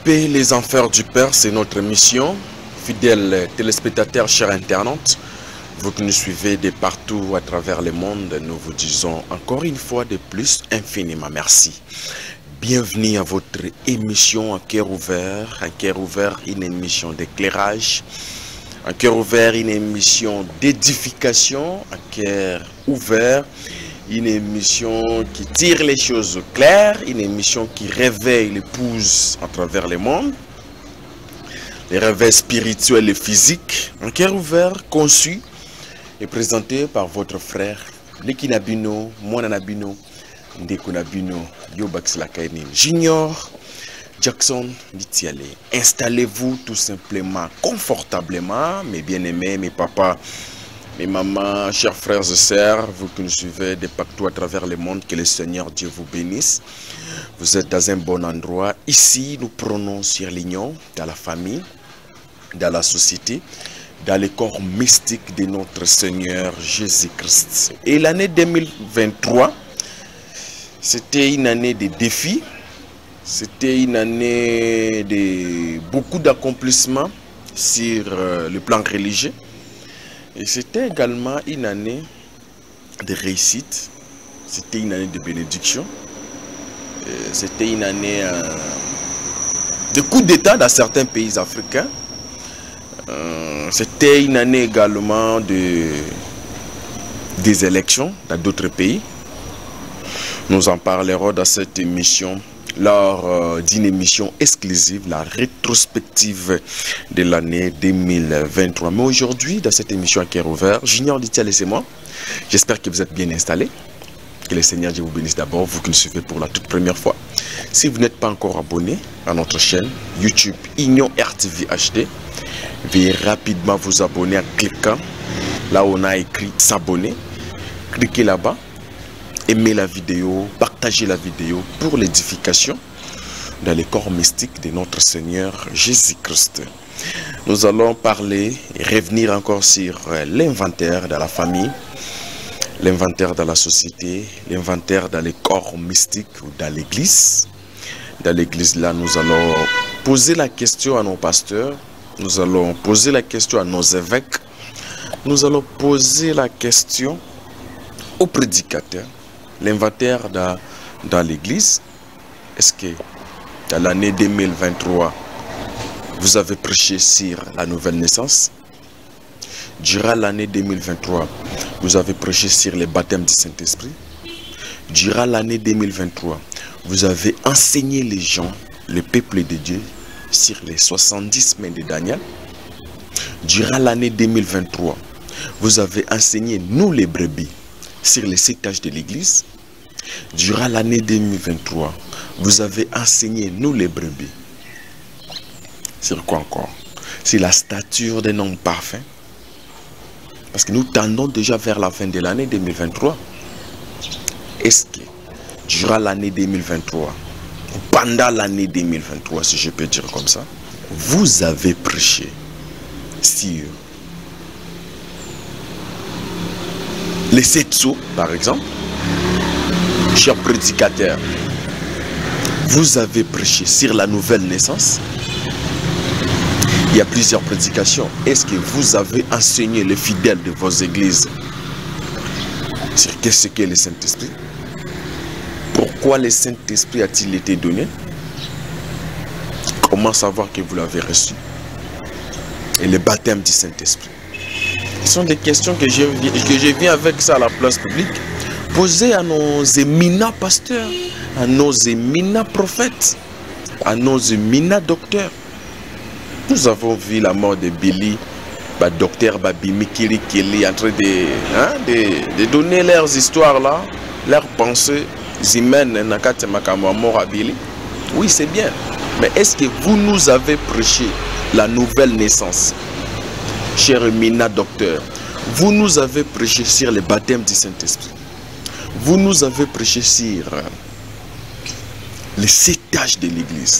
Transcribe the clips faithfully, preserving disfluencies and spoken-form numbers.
paix, les enfers du Père, c'est notre mission. Fidèles téléspectateurs, chers internautes, vous qui nous suivez de partout à travers le monde, nous vous disons encore une fois de plus infiniment merci. Bienvenue à votre émission Un cœur ouvert. Un cœur ouvert, une émission d'éclairage. Un cœur ouvert, une émission d'édification. Un cœur ouvert, une émission qui tire les choses au clair. Une émission qui réveille l'épouse à travers le monde. Les réveils spirituels et physiques. Un cœur ouvert, conçu et présenté par votre frère Leki Nabino, Mwana Nabino, Ndeko Nabino, Yobax Lakaini Junior, Jackson Litiale. Installez-vous tout simplement, confortablement, mes bien-aimés, mes papas, mes mamans, chers frères et sœurs, vous qui nous suivez de partout à travers le monde, que le Seigneur Dieu vous bénisse. Vous êtes dans un bon endroit. Ici, nous prenons sur l'union, dans la famille, dans la société, dans le corps mystique de notre Seigneur Jésus-Christ. Et l'année deux mille vingt-trois, c'était une année de défis, c'était une année de beaucoup d'accomplissements sur euh, le plan religieux. Et c'était également une année de réussite, c'était une année de bénédiction, c'était une année euh, de coup d'État dans certains pays africains. Euh, c'était une année également de, des élections dans d'autres pays. Nous en parlerons dans cette émission lors euh, d'une émission exclusive, la rétrospective de l'année deux mille vingt-trois. Mais aujourd'hui, dans cette émission à cœur ouvert, Junior Litiale, c'est moi. J'espère que vous êtes bien installés. Que le Seigneur Dieu vous bénisse d'abord, vous qui nous suivez pour la toute première fois. Si vous n'êtes pas encore abonné à notre chaîne YouTube Union R T V H D, veuillez rapidement vous abonner en cliquant là où on a écrit s'abonner. Cliquez là-bas, aimez la vidéo, partagez la vidéo pour l'édification dans les corps mystiques de notre Seigneur Jésus-Christ. Nous allons parler et revenir encore sur l'inventaire de la famille, l'inventaire dans la société, l'inventaire dans les corps mystiques ou dans l'église. Dans l'église là, nous allons poser la question à nos pasteurs, nous allons poser la question à nos évêques, nous allons poser la question aux prédicateurs. L'inventaire dans, dans l'église, est-ce que dans l'année deux mille vingt-trois, vous avez prêché sur la nouvelle naissance? Durant l'année deux mille vingt-trois, vous avez prêché sur le baptême du Saint-Esprit. Durant l'année deux mille vingt-trois, vous avez enseigné les gens, le peuple de Dieu, sur les soixante-dix mains de Daniel. Durant l'année deux mille vingt-trois, vous avez enseigné, nous les brebis, sur les sept âges de l'église. Durant l'année deux mille vingt-trois, vous avez enseigné, nous les brebis, sur quoi encore? Sur la stature d'un homme parfait. Parce que nous tendons déjà vers la fin de l'année deux mille vingt-trois. Est-ce que durant l'année deux mille vingt-trois, ou pendant l'année deux mille vingt-trois, si je peux dire comme ça, vous avez prêché sur les sept sceaux, par exemple? Chers prédicateurs, vous avez prêché sur la nouvelle naissance? Il y a plusieurs prédications. Est-ce que vous avez enseigné les fidèles de vos églises sur qu'est-ce qu'est le Saint-Esprit? Pourquoi le Saint-Esprit a-t-il été donné? Comment savoir que vous l'avez reçu? Et le baptême du Saint-Esprit. Ce sont des questions que je, que je viens avec ça à la place publique poser à nos éminents pasteurs, à nos éminents prophètes, à nos éminents docteurs. Nous avons vu la mort de Billy, bah, docteur Babimi Kiri Kelly, en train de, hein, de, de donner leurs histoires là, leurs pensées humaines. Mort à Billy. Oui, c'est bien. Mais est-ce que vous nous avez prêché la nouvelle naissance, cher éminent docteur? Vous nous avez prêché sur le baptême du Saint-Esprit. Vous nous avez prêché sur les sept âges de l'église.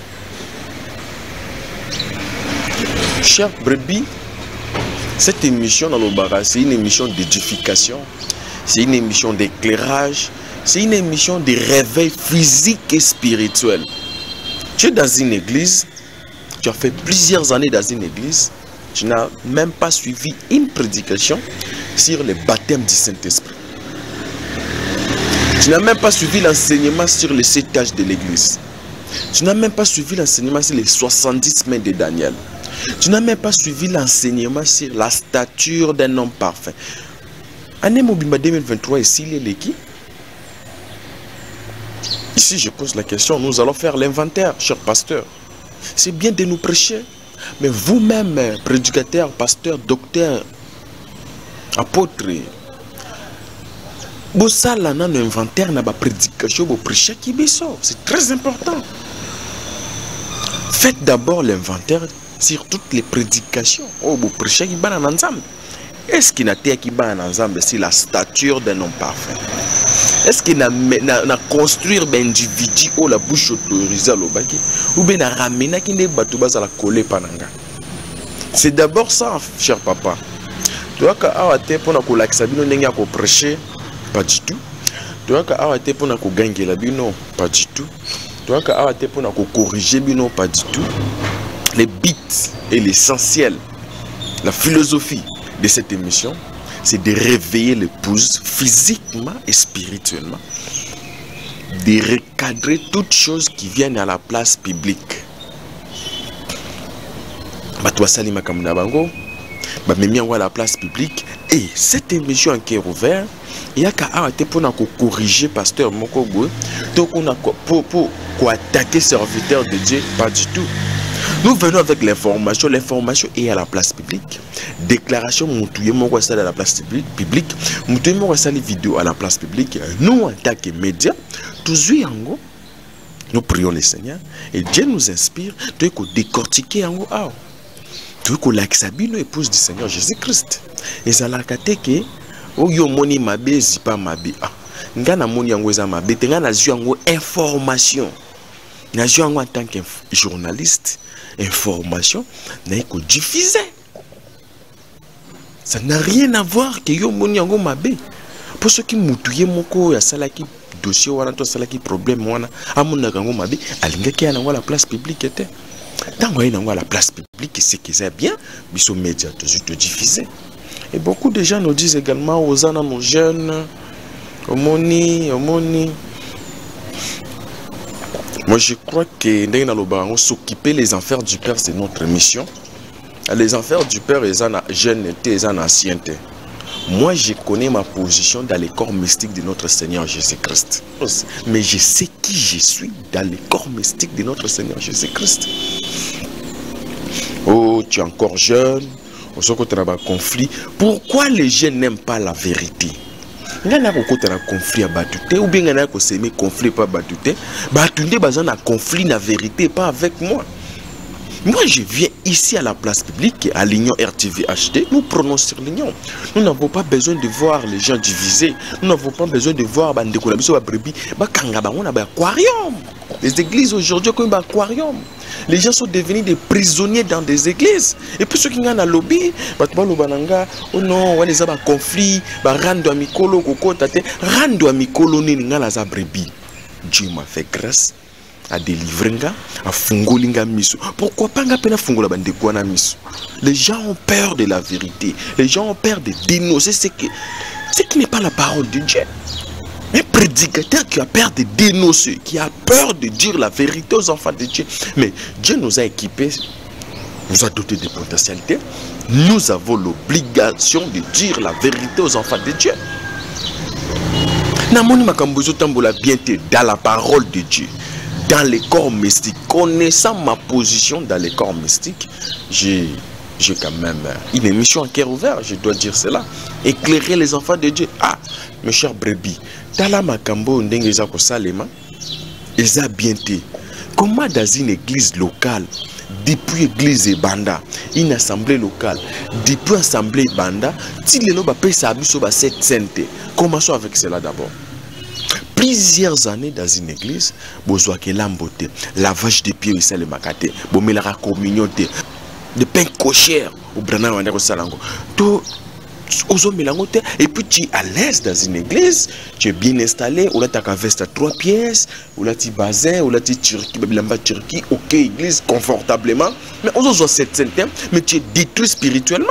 Chers brebis, cette émission dans le Bara, c'est une émission d'édification, c'est une émission d'éclairage, c'est une émission de réveil physique et spirituel. Tu es dans une église, tu as fait plusieurs années dans une église, tu n'as même pas suivi une prédication sur le baptême du Saint-Esprit. Tu n'as même pas suivi l'enseignement sur les sept âges de l'église. Tu n'as même pas suivi l'enseignement sur les soixante-dix mains de Daniel. Tu n'as même pas suivi l'enseignement sur la stature d'un homme parfait. Année Mobimba deux mille vingt-trois, ici, il est qui? Ici, je pose la question, nous allons faire l'inventaire, cher pasteur. C'est bien de nous prêcher, mais vous-même, prédicateur, pasteur, docteur, apôtre, vous savez, un inventaire, na ba prédication, vous prêchez qui biso. C'est très important. Faites d'abord l'inventaire sur toutes les prédications. Oh, vous prêchez qui ban ensemble. Est-ce qu'il n'a pas qui ban ensemble c'est la stature d'un homme parfait? Est-ce qu'il a construit un individu ou la bouche autorisée à l'obaki ou bien a ramené qui n'est pas tout bas à la coller pananga? C'est d'abord ça, cher papa. Tu vois que pour nous l'accabino n'est pas prêcher, pas du tout. Tu vois que pour nous gagner la bino, pas du tout. Tu vois que pour nous corriger bino, pas du tout. Les bits et l'essentiel, la philosophie de cette émission, c'est de réveiller l'épouse physiquement et spirituellement, de recadrer toutes choses qui viennent à la place publique. Batwa Salima Kamunabango, Bamemi à la place publique, et cette émission en cœur ouvert, il y a qu'à arrêter pour corriger pasteur Mokobo, pour pour attaquer serviteur de Dieu, pas du tout. Nous venons avec l'information, l'information est à la place publique. Déclaration, nous sommes à la place publique. Nous sommes vidéo à la place publique. Nous, en tant que médias, toujours nous prions le Seigneur et Dieu nous inspire de décortiquer en haut. Tu veux que nos épouse du Seigneur Jésus-Christ. Et ça l'a caté que, oh yo moni mabe, zipa mabe. Ngana moni yango eza mabe, tenga na yango information. Na yango en tant que journaliste. Information n'est que diffusée. Ça n'a rien à voir que yo moni yango mabe. Pour ceux qui moutouye moko ya salaki dossier wana to salaki problème wana amona yango mabe alinga ki ana la place publique était. Tant qu'on est dans la place publique, c'est que c'est bien, mais sur médias toujours diffusé. Et beaucoup de gens nous disent également aux ans, nos jeunes, au moni, au moni. Moi, je crois que nous s'occuper les enfers du Père, c'est notre mission. Les enfers du Père, ils sont jeunes, ils sont anciens. Moi, je connais ma position dans les corps mystiques de notre Seigneur Jésus-Christ. Mais je sais qui je suis dans les corps mystiques de notre Seigneur Jésus-Christ. Oh, tu es encore jeune. Au second, tu as un conflit. Pourquoi les jeunes n'aiment pas la vérité? Il y a un conflit à battre. Ou bien il y a un conflit pas battre. Battre, il y a un conflit la vérité, pas avec moi. Moi, je viens ici à la place publique, à l'Union R T V H D, nous prenons sur l'Union. Nous n'avons pas besoin de voir les gens divisés. Nous n'avons pas besoin de voir les églises aujourd'hui comme un aquarium. Les gens sont devenus des prisonniers dans des églises. Et puis ceux qui ont un lobby, oh non, on les a un conflit, rando amikolo, koko tate, rando amikolo ni ngala za brebis. Dieu m'a fait grâce à délivrer, à fungolinga miso. Pourquoi pas nga pena fungola bande kwana miso? Les gens ont peur de la vérité. Les gens ont peur de dénoncer ce qui, ce qui n'est pas la parole de Dieu. Un prédicateur qui a peur de dénoncer, qui a peur de dire la vérité aux enfants de Dieu. Mais Dieu nous a équipés, nous a dotés de potentialités. Nous avons l'obligation de dire la vérité aux enfants de Dieu. Namoni makambozo tambola bien dans la parole de Dieu. Dans les corps mystiques, connaissant ma position dans les corps mystiques, j'ai quand même une émission en cœur ouvert, je dois dire cela. Éclairer les enfants de Dieu. Ah, mes chers brebis, Tala Makambo Ndengeza Kosalema, ils ont bien été. Comment dans une église locale, depuis l'église Banda, une assemblée locale, depuis l'assemblée Banda, si les gens payent sa bus sur cette sainteté, commençons avec cela d'abord. Plusieurs années dans une église, besoin que l'amboté, lavage de pieds, c'est le makate, bomela communauté, de pain cochère, ou brana wanda ko salango. To Et puis tu es à l'aise dans une église, tu es bien installé, ou là tu as qu'à veste à trois pièces, ou là tu es bazin, ou là tu es turki, turki, ok, église confortablement, mais on a cette scène, mais tu es détruit spirituellement.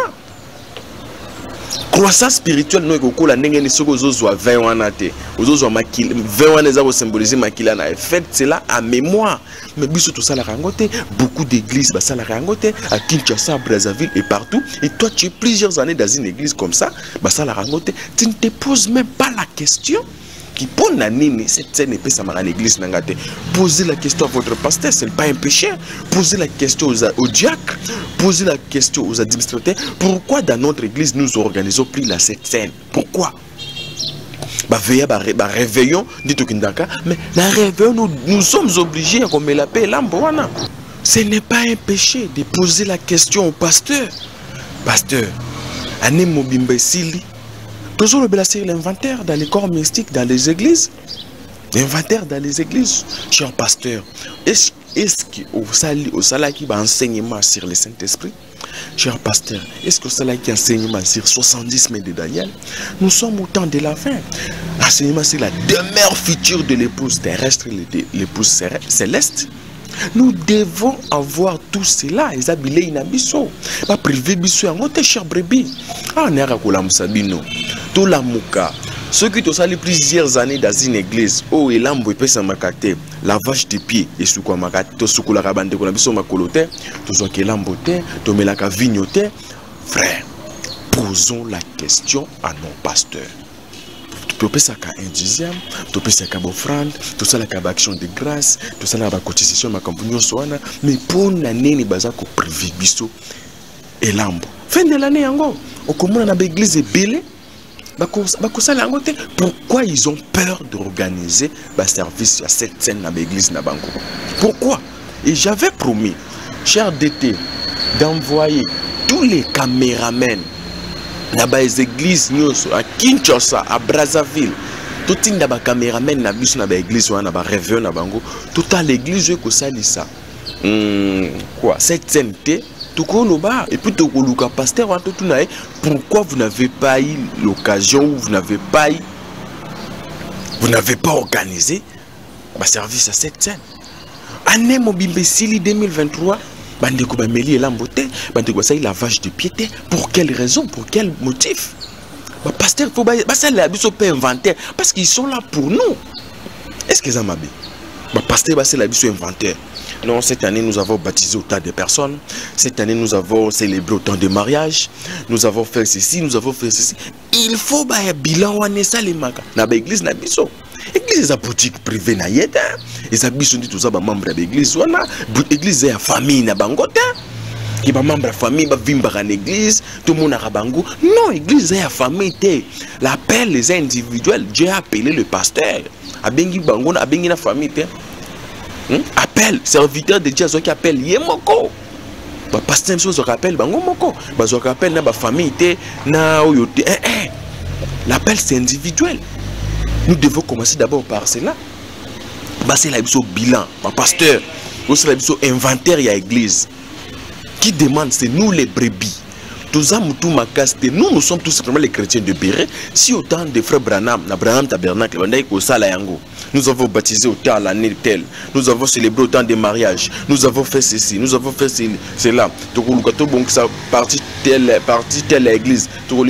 Croissance spirituelle, nous avons la nengeni soko zozwa vingt wanate, zozwa makila, vingt wana za symboliser makila na fait cela à mémoire. Mais biso tout ça la rangote, beaucoup d'églises, bah ça la rangote, à Kinshasa, à Brazzaville et partout. Et toi tu es plusieurs années dans une église comme ça, bah ça la rangote, tu ne te poses même pas la question. Qui pour nani cette scène épée ça à l'église n'angate. Posez la question à votre pasteur, ce n'est pas un péché. Posez la question aux, aux diacres, posez la question aux administrateurs. Pourquoi dans notre église nous organisons plus la cette scène? Pourquoi? Bah veillez, bah, bah réveillons, dit au Kindaka, mais la réveillon nous, nous sommes obligés à comme la paix l'amboana. Ce n'est pas un péché de poser la question au pasteur. Pasteur, ané mobimbe sili. Toujours le l'inventaire dans les corps mystiques, dans les églises. L'inventaire dans les églises. Cher pasteur, est-ce est qu'au salaire qui va enseignement sur le Saint-Esprit? Cher pasteur, est-ce que cela qui enseignement sur soixante-dix mètres de Daniel? Nous sommes au temps de la fin. Enseignement sur la demeure future de l'épouse terrestre et l'épouse céleste. Nous devons avoir tout cela. Ils habilent inabiso. Pas privé biso en haute cher brebis. Ah, on est à la Moussabino. Tout la mouka. Ceux qui ont sali plusieurs années dans une église, oh, et l'ambo et pesa makate, lavage de pieds, et sous quoi makate, to sous la rabande, qu'on a biso makolote, to soit que l'ambote, to me la vignote. Frère, posons la question à nos pasteurs. Tu peux ça un dixième, tu peux ça une offrande, tu ça la action de grâce, tu ça la cotisation ma compagnie soana, mais pour l'année ni baza ko privé biso et lambo. Fin de l'année encore, au commun na l'église est belé. Pourquoi ils ont peur d'organiser le service à cette scène dans l'église na bango? Pourquoi? Et j'avais promis, cher D T, d'envoyer tous les caméramens dans les églises à Kinshasa, à Brazzaville, tout le monde caméramen na biso na l'église ou na réveil na bango, tout à l'église que ça dit ça. Quoi? Cette scène tout bas et puis tout le pasteur pourquoi vous n'avez pas eu l'occasion ou vous n'avez pas eu, vous n'avez pas organisé le service à cette scène? Année Mobimbe Sili deux mille vingt-trois. Bandeko Bameli et Lambote, Bandeko Basaï lavage de piété. Pour quelle raison? Pour quel motif? Bah, pasteur, il faut pas inventaire. Parce qu'ils sont là pour nous. Est-ce que ça m'a dit? Bah, pasteur, c'est la biso inventaire. Non, cette année, nous avons baptisé autant de personnes. Cette année, nous avons célébré autant de mariages. Nous avons fait ceci, nous avons fait ceci. Il faut un bilan à ça les magas. Dans l'église, na biso. L'église est une boutique privée na yeda. Les habits dit tout ça, membre de l'église. L'église est une famille na bangota. Qui est membre de la famille, va vivre dans l'église. Tout le monde a bango. Non, l'église est une famille. L'appel les individuels. Dieu a appelé le pasteur. Abengi bango, abengi na famille. Appel, serviteur de Dieu qui appelle Yemoko. Bah pasteur chose rappelle bango moko. Bah zo rappelle na ba famille té na oyote. Eh eh. L'appel c'est individuel. Nous devons commencer d'abord par cela. Bah c'est la bilan, ma pasteur. C'est la inventaire à l'église. Qui demande, c'est nous les brebis. Tous nous, nous sommes tous simplement les chrétiens de Béret. Si autant de frères Branham, na Branham Tabernacle, nous avons baptisé autant l'année telle, nous avons célébré autant de mariages, nous avons fait ceci, nous avons fait cela. Partie telle, partie telle église,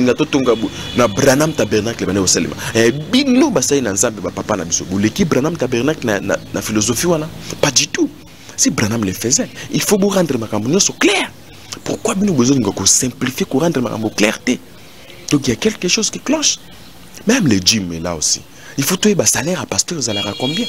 na Branham Tabernacle, et bino basay n'ensemble papa na biso. L'équipe Branham Tabernacle na na philosophie wana, pas du tout. Si Branham le faisait, il faut vous rendre ma campagne clair. Pourquoi nous besoin de simplifier, de rendre ma clarté? Donc il y a quelque chose qui cloche. Même le gym est là aussi. Il faut trouver un salaire à pasteur, vous allez à combien?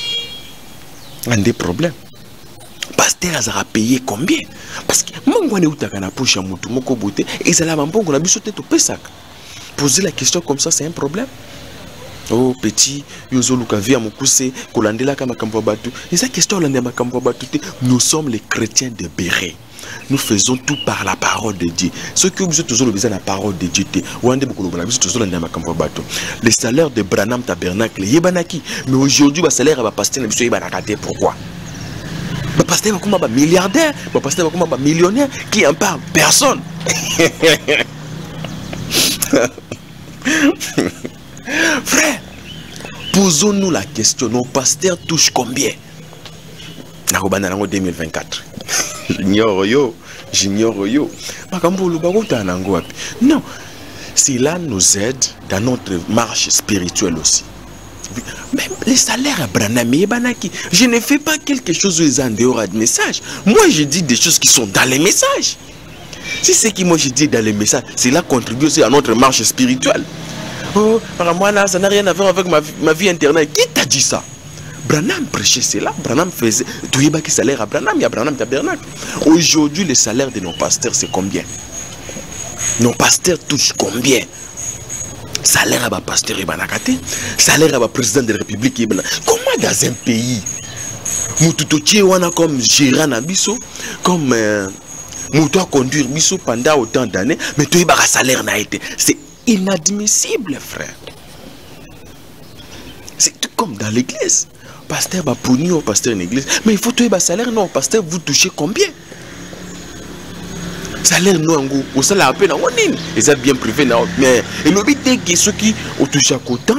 Un des problèmes. Pasteur, vous allez payer combien? Parce que moi, je suis en poche à moutou, moko beauté, et ils allaient m'embonner, on a besoin de tout ça. Poser la question comme ça, c'est un problème. Oh petit, yozo lukavi amukuse, kolandela kama kambabatu. Et cette question là nous sommes les chrétiens de Béret. Nous faisons tout par la parole de Dieu. Ceux qui ont toujours besoin de la parole de Dieu, les salaires de Branham Tabernacle, Yebanaki. Mais aujourd'hui, le salaire va passer dans le Yebanakate. Pourquoi? Le pasteur va comme un milliardaire, le pasteur va comme un millionnaire. Qui en parle? Personne. Frère, posons-nous la question, nos pasteurs touchent combien? En deux mille vingt-quatre. J'ignore yo, j'ignore yo. Non, cela nous aide dans notre marche spirituelle aussi. Même les salaires à Branham et Banaki, je ne fais pas quelque chose où ils ont en dehors de message. Moi, je dis des choses qui sont dans les messages. Si c'est qui moi je dis dans les messages, cela contribue aussi à notre marche spirituelle. Oh, moi là, ça n'a rien à voir avec ma, ma vie interne. Qui t'a dit ça? Branham prêchait cela. Branham faisait. Tu y a qui salaire à Branham, il y a Branham tabernacle. Aujourd'hui, le salaire de nos pasteurs, c'est combien? Nos pasteurs touchent combien? Salaire à ma pasteur et banakate, salaire à ma président de la République. Comment dans un pays, Moutoutier wana comme gérant Nabiso, comme Moutoua conduire Biso pendant autant d'années, mais tu as un salaire n'a été. C'est inadmissible, frère. C'est tout comme dans l'église. Pasteur va pour nous, pasteur une église, mais il faut tuer un salaire. Non, pasteur, vous touchez combien? Salaire non, au salaire à peine, ils sont bien privés, mais le but est que ceux qui ont touché à côté,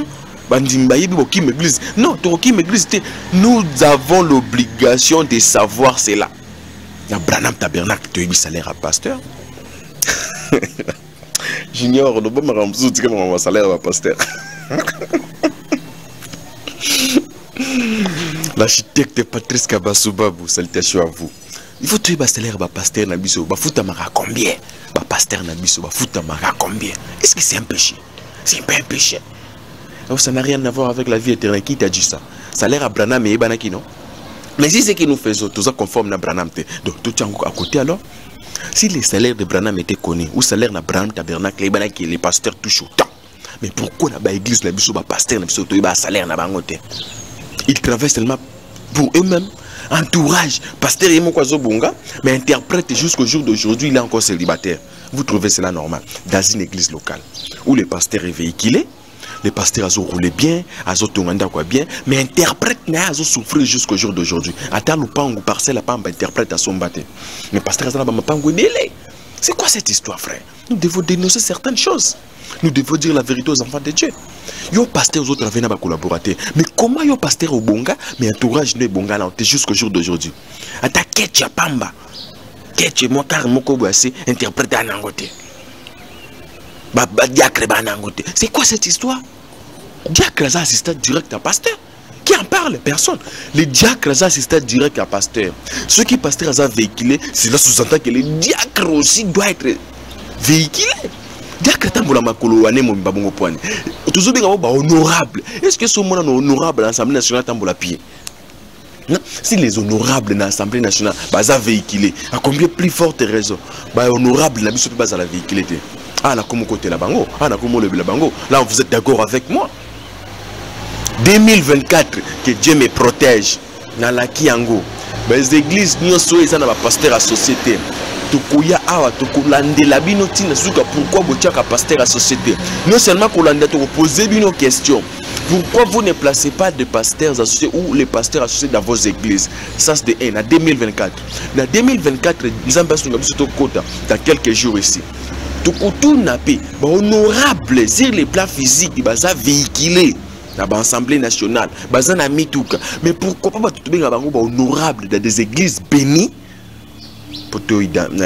non, nous avons l'obligation de savoir cela. Il y a Branham tabernacle, tu as eu salaire à pasteur. J'ignore, le bon Ramsou, tu as salaire à pasteur. L'architecte Patrice Kabasubabou, salutations à vous. Il faut tuer le salaire de pasteur Nabiso. Bafuta mara combien? Pasteur Nabiso, bafuta mara combien? Est-ce que c'est un péché? C'est pas un péché. Alors, ça n'a rien à voir avec la vie éternelle. Qui t'a dit ça? Salaire à Branham et Banaki, non? Mais si c'est que nous faisons, tout ça conforme à Branham, donc tout est à côté alors. Si les salaires de Branham étaient connus, ou salaire de Branham tabernacle, les pasteurs touchent autant. Mais pourquoi l'église, la biso, pasteur, le salaire n'a pas monté? Ils travaillent seulement pour eux-mêmes. Entourage, pasteur et Mokwazo Bonga, mais interprète jusqu'au jour d'aujourd'hui, il est encore célibataire. Vous trouvez cela normal dans une église locale où le pasteur est véhiculé, les pasteurs ont roulé bien, ont tonganda quoi bien, mais interprète n'a pas souffert jusqu'au jour d'aujourd'hui. Attends le pango parcelle pas interprète à son bâté. Mais pasteur n'a pas pango délai. C'est quoi cette histoire, frère? Nous devons dénoncer certaines choses. Nous devons dire la vérité aux enfants de Dieu. Yo pasteur aux autres avaient pas collaboré. Mais comment yo pasteur au bonga, mais entourage ne bonga là jusqu'au jour d'aujourd'hui. Ata ketcha pamba. Ketcha moi car moko boissé interprète à nangote. Ba ba diacre ba nangote. C'est quoi cette histoire? Diacre a assistant direct à pasteur. Qui en parle? Personne. Les diacres ont assisté direct à pasteur. Ceux qui pasteur ont véhiculé, cela sous-entend que les diacres aussi doivent être véhiculés. Diacre tambola makolo ane mo mbabongo poane. Toujours bien honorable. Est-ce que ce monde honorable à l'Assemblée nationale tambola pied? Non. Si les honorables dans l'Assemblée nationale baza véhiculé, à combien plus forte raison? Bah honorable n'a pas basa la véhiculé. Ah na comme côté la bango, ah na comme le la bango. Là vous êtes d'accord avec moi? deux mille vingt-quatre, que Dieu me protège. Dans la Kiango, les églises nous sommes dans la pasteur à société. Tukuya awa tukulande la binoti na suka pourquoi botiaka pasteur à société. Non seulement kolanda to poser une question. Pourquoi vous ne placez pas de pasteurs associés ou les pasteurs associés dans vos églises? Ça c'est de un, en deux mille vingt-quatre. En deux mille vingt-quatre, nous avons besoin de quota dans quelques jours ici. Tukutu nape, honorable sur les plans physiques, il va véhiculer. Dans l'Assemblée nationale, mais pourquoi pas tout le monde honorable dans des églises bénies pour te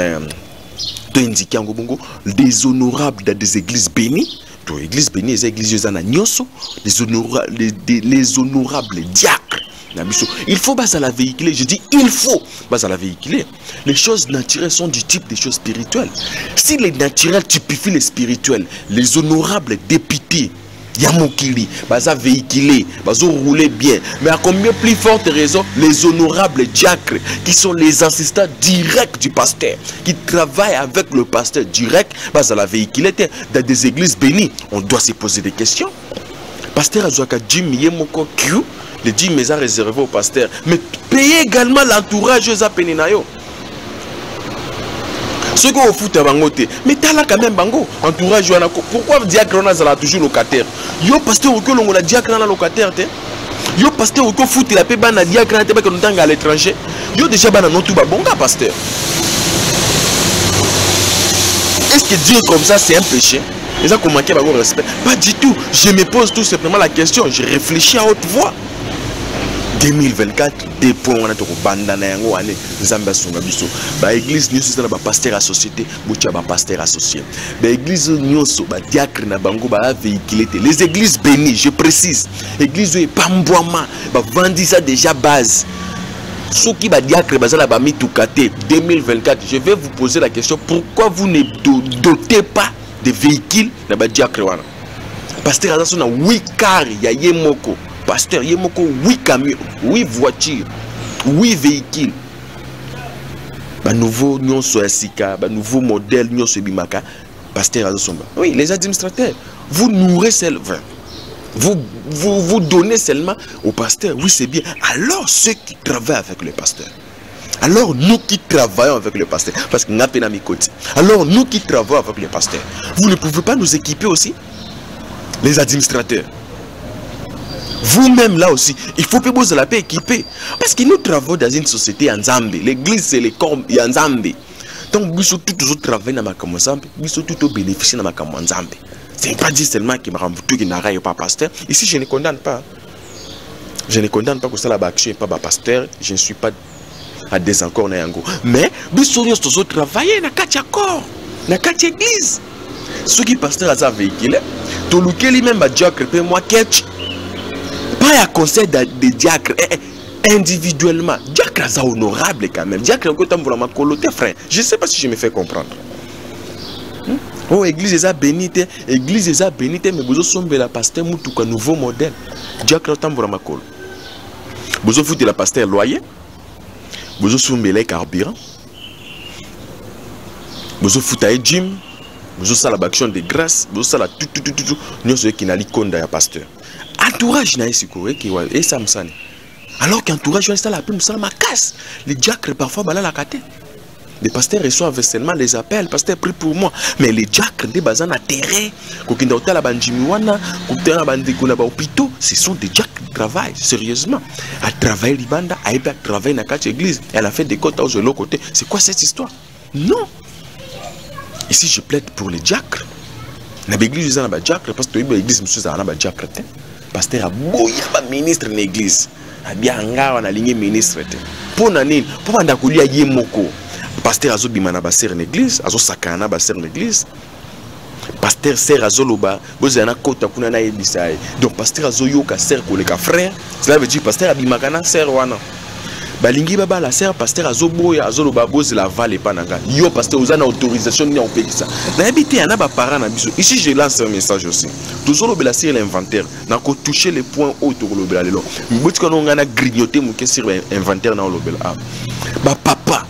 indiquer en Bongo, des honorables dans des églises bénies, les églises bénies, les églises les honorables, les, les honorables diacres. Il faut pas la véhiculer, je dis il faut pas la véhiculer. Les choses naturelles sont du type des choses spirituelles. Si les naturels typifient les spirituels, les honorables députés, Yamokili, baza véhiculé, baza rouler bien. Mais à combien plus forte raison, les honorables diacres, qui sont les assistants directs du pasteur, qui travaillent avec le pasteur direct, baza la véhiculé dans des églises bénies. On doit se poser des questions. Pasteur Azouaka Jim Yemoko Q, le dix mais réservé au pasteur. Mais payer également l'entourage aux Apeninayo. Ceux qui ont foutu à Bangote, mais t'as là quand même Bango, entourage. Pourquoi diacre on a toujours locataire? Yo pasteur ou que l'on a diacre dans locataire, yo pasteur ou que fout la paix ban diacre à l'étranger. Yo déjà ban non tout bonga pasteur. Est-ce que dire comme ça c'est un péché? Et ça comment manquer de respect? Pas du tout. Je me pose tout simplement la question. Je réfléchis à haute voix. deux mille vingt-quatre, des points on a tout bandana yango ane Zamba sunga biso. Ba église nyonso ça ba pasteur associé, bocha ba pasteur associé. Ba église nyonso ba diacre na bango ba véhiculer. Les églises bénies, je précise. Église est pas mbouama, ba vendi ça déjà base. Ceux qui va diacre bazala ba mitukate deux mille vingt-quatre, je vais vous poser la question, pourquoi vous ne dotez pas de véhicules na ba diacre wana? Pasteur aza na huit cars ya yemoko. Pasteur, il y a huit camions, huit voitures, huit véhicules. Bah nouveau non soasika, bah nouveau modèle non bimaka. Pasteur Azosomba. Oui, les administrateurs, vous nourrissez seulement, vous, vous vous donnez seulement au pasteur. Oui, c'est bien. Alors ceux qui travaillent avec le pasteur. Alors nous qui travaillons avec le pasteur, parce que n'a pas mis côté. Alors nous qui travaillons avec le pasteur, vous ne pouvez pas nous équiper aussi, les administrateurs. Vous-même là aussi, il faut que vous la paix équipée. Parce que nous travaillons dans une société en Zambie. L'église c'est les corps en Zambie. Donc nous sommes tous travaillés dans ma comme Zambie. Nous sommes tous bénéficiés dans ma comme Zambie. Ce n'est pas dit seulement qu'il m'a remboursé qui n'a pas pasteur. Ici je ne condamne pas. Je ne condamne pas que ça la action pas pasteur. Je ne suis pas à désaccord na yango. Mais nous sommes tous travailler dans quatre corps, dans quatre églises. Ceux qui pasteur à véhicule, tout le qui lui-même a déjà créé moi catch. Pas à conseil de diacre individuellement. Diacre est honorable quand même. Diacre est frère. Je ne sais pas si je me fais comprendre. Hmm? Oh, église est bénite. Église est bénite. Mais vous avez la pasteur un nouveau modèle. Diacre est un colo. Vous avez la pasteur loyer. Vous avez les carburants. Vous avez la gym. Vous avez la action de grâce. Vous avez tout, tout, tout, tout, tout. Nous avons qui n'a pas pasteur. Entourage na esiko et ça me sane. Alors qu'entourage ça la plume ça ma casse. Les diacres parfois bala la kate. Les pasteurs reçoivent seulement les appels, pasteur prie pour moi. Mais les diacres des bazan à terrain, kokinda otala banjimiwana, kutana bandiko na ba hôpitaux, ce sont des diacres qui travaillent sérieusement. À travailler libanda, à travailler na quatre église, elle a fait des côtes de l'autre côté. C'est quoi cette histoire? Non. Ici je plaide pour les diacres. Na l'église na ba diacre parce que l'église monsieur za na ba diacre. Pasteur a boya ba ministre de l'église. A bien nga na ligne ministre te. Pour nani, pour banda kulia yemoko. Pasteur azo bimana ba ser l'église, azo sakana ba ser l'église. Pasteur ser azo loba, bozana kota kuna na yebisai. Donc pasteur azo yoka ser ko le ka frère. Cela veut dire pasteur abimaka na ser wana. Balingi baba la ser pasteur azo boya azo loba boz la vale pananga. Yo pasteur ozana autorisation ni on paye ça. Na habité ana ba parents na biso. Ici je lance un message aussi. Toujours le sur l'inventaire. Na ko toucher les points hauts to le bela lelo. Mbuti ko ngana grignoter mu ke sur l'inventaire na le bela. Ba papa.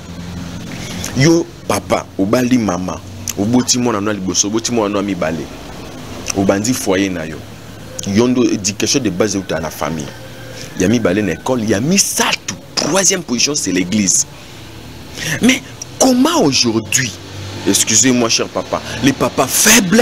Yo papa obali mama. Oboti mona na liboso, oboti mona na mi balé. Obandi foyer na yo. Yondo éducation de base de la famille. Il y a mis balé dans l'école, il y a mis ça tout. Troisième position, c'est l'église. Mais comment aujourd'hui, excusez-moi cher papa, les papas faibles,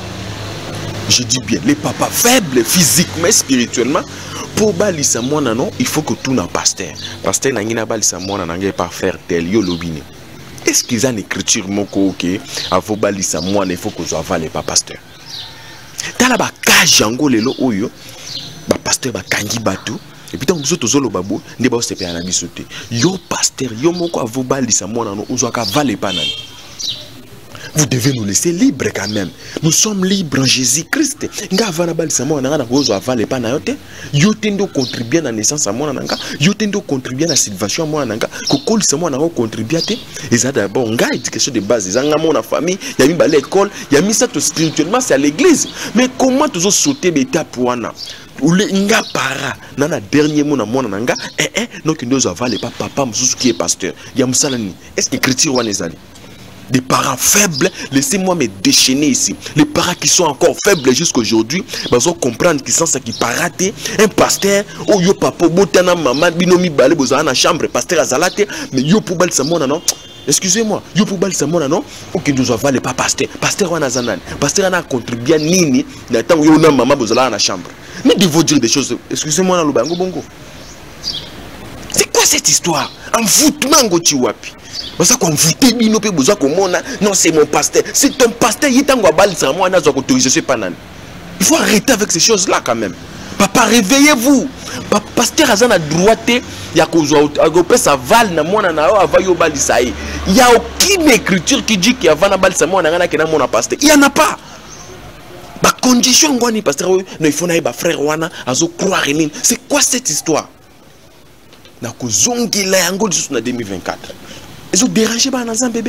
je dis bien, les papas faibles physiquement, spirituellement, pour balisa moi non, il faut que tout n'a pasteur. Pasteur n'a pas balisa moi n'a pas faire tel yo lobine. Est-ce qu'ils ont une écriture moko ok, à vos balisa moi il faut que je avale pas pasteur. Dans la kajango lelo oyo, ba pasteur ba kangi batu. Et puis tant que vous êtes au babo, ne pas se faire un abisoté. Yo pasteur, yo moko a vous balisa moi non, on doit vale pas nan. Vous devez nous laisser libres quand même. Nous sommes libres en Jésus-Christ. Nga vana balisa moi nanga na kozo vale pas na yote. Yo tendo contribuer à la naissance à moi nanga. Yo tendo contribuer à la salvation moi nanga. Ko kolisa moi nanga contribuer té. Et ça d'abord nga éducation de base. Ils nga mon famille, il y a mis balé école, il y a mis ça tout spirituellement c'est à l'église. Mais comment toujours sauter l'étape wana? Ou le nga para nana dernier mot na mona nanga eh eh donc nous avale pas papa mususu qui est pasteur. Ya musalani. Est-ce que écriture wana ezali? Des parents faibles, laissez-moi me déchaîner ici. Les parents qui sont encore faibles jusqu'aujourd'hui, ils vont comprendre qu'ils sont ça qui paraté. Un pasteur, oh yo papa, botana maman, binomi balé bozana na chambre, pasteur azalate, mais yo pour bal samona non. Excusez-moi, yo pour bal samona non. OK, nous avons pas pasteur. Pasteur wana zanan. Pasteur a contribué nini na temps yo na maman bozala na chambre. Mais de vous dire des choses, excusez-moi na lubango bongo. C'est quoi cette histoire? En foutement ngoti wapi. Parce qu'on voûte bino pe besoin comme on a non c'est mon pasteur, c'est ton pasteur il tango bal ça moi n'a autorisé je sais pas nan. Il faut arrêter avec ces choses là quand même. Papa réveillez-vous. Papa pasteur azana droite ya kozwa agope sa val na mona na o avayo bal ça. Il y a aucune écriture qui dit qu'il y a vana bal ça moi na na mona pasteur. Il y en a pas. Ba condition ngwani pasteur no il faut na ba frère wana azo croire nini. C'est quoi cette histoire? Na kozongi la yango juste na deux mille vingt-quatre. Ils ont dérangé par un bébé.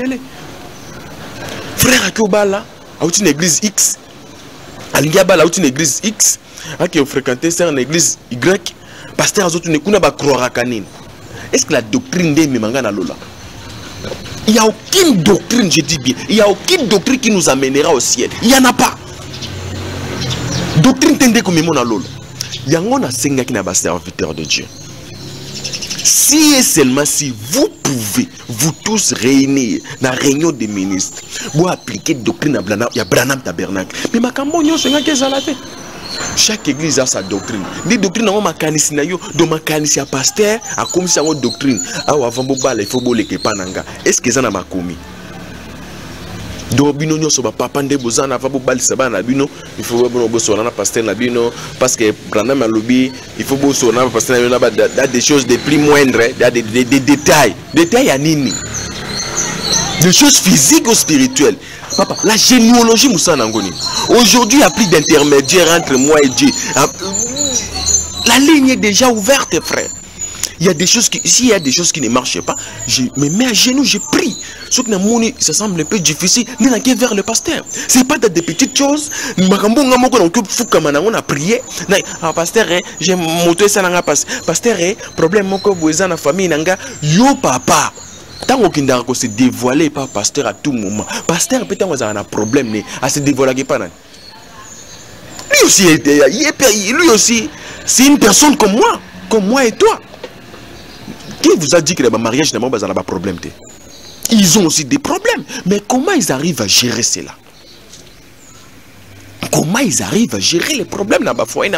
Frère Akiobala, a une église X. Alingabala a une église X. Qui ont fréquenté c'est une église Y. Pasteur Azotu ne connaît pas croire à Kanine. Est-ce que la doctrine des Mimangana Lola? Il n'y a aucune doctrine, je dis bien. Il n'y a aucune doctrine qui nous amènera au ciel. Il n'y en a pas. Doctrine tendée comme Mimona Lola. Il y a un senga qui n'a pas serviteur de Dieu. Si et seulement si vous pouvez, vous tous réunir dans la réunion des ministres, vous appliquer doctrine à Branham, il y a Branham Tabernacle. Mais ma campagne, c'est que chaque église a sa doctrine. Les doctrines ont ma canisse, donc ma canisse a pasteur, a commis sa doctrine. Ah, avant Boba, il faut boler que pananga. Est-ce que ça n'a pas commis? Donc bino nyo soba papa nde bozana va bobali saba na bino il faut bono boso na pasteur na bino parce que Branham a lobby il faut boso na pasteur na bino des choses de plus moindres des, des, des, des détails détails à nini des choses physiques ou spirituelles. Papa, la généalogie moussa nangoni aujourd'hui il n'y a plus d'intermédiaire entre moi et Dieu. La ligne est déjà ouverte frère. Il y a des choses qui, s'il y a des choses qui ne marchent pas, je me mets à genoux, je prie. Ce qui ça semble un peu difficile, mais on a vers le pasteur. Ce n'est pas des petites choses. On a prié. Ah, pasteur, j'ai monté ça dans la pasteur, problème, mon corps, dans la famille, yo papa. Tant qu'on a se dévoiler par pasteur à tout moment. Pasteur, peut-être qu'on a un problème à se dévoiler pas. Lui aussi, lui aussi, c'est une personne comme moi, comme moi et toi. Qui vous a dit que le mariage n'a pas de problème? Ils ont aussi des problèmes. Mais comment ils arrivent à gérer cela? Comment ils arrivent à gérer les problèmes dans le foyer?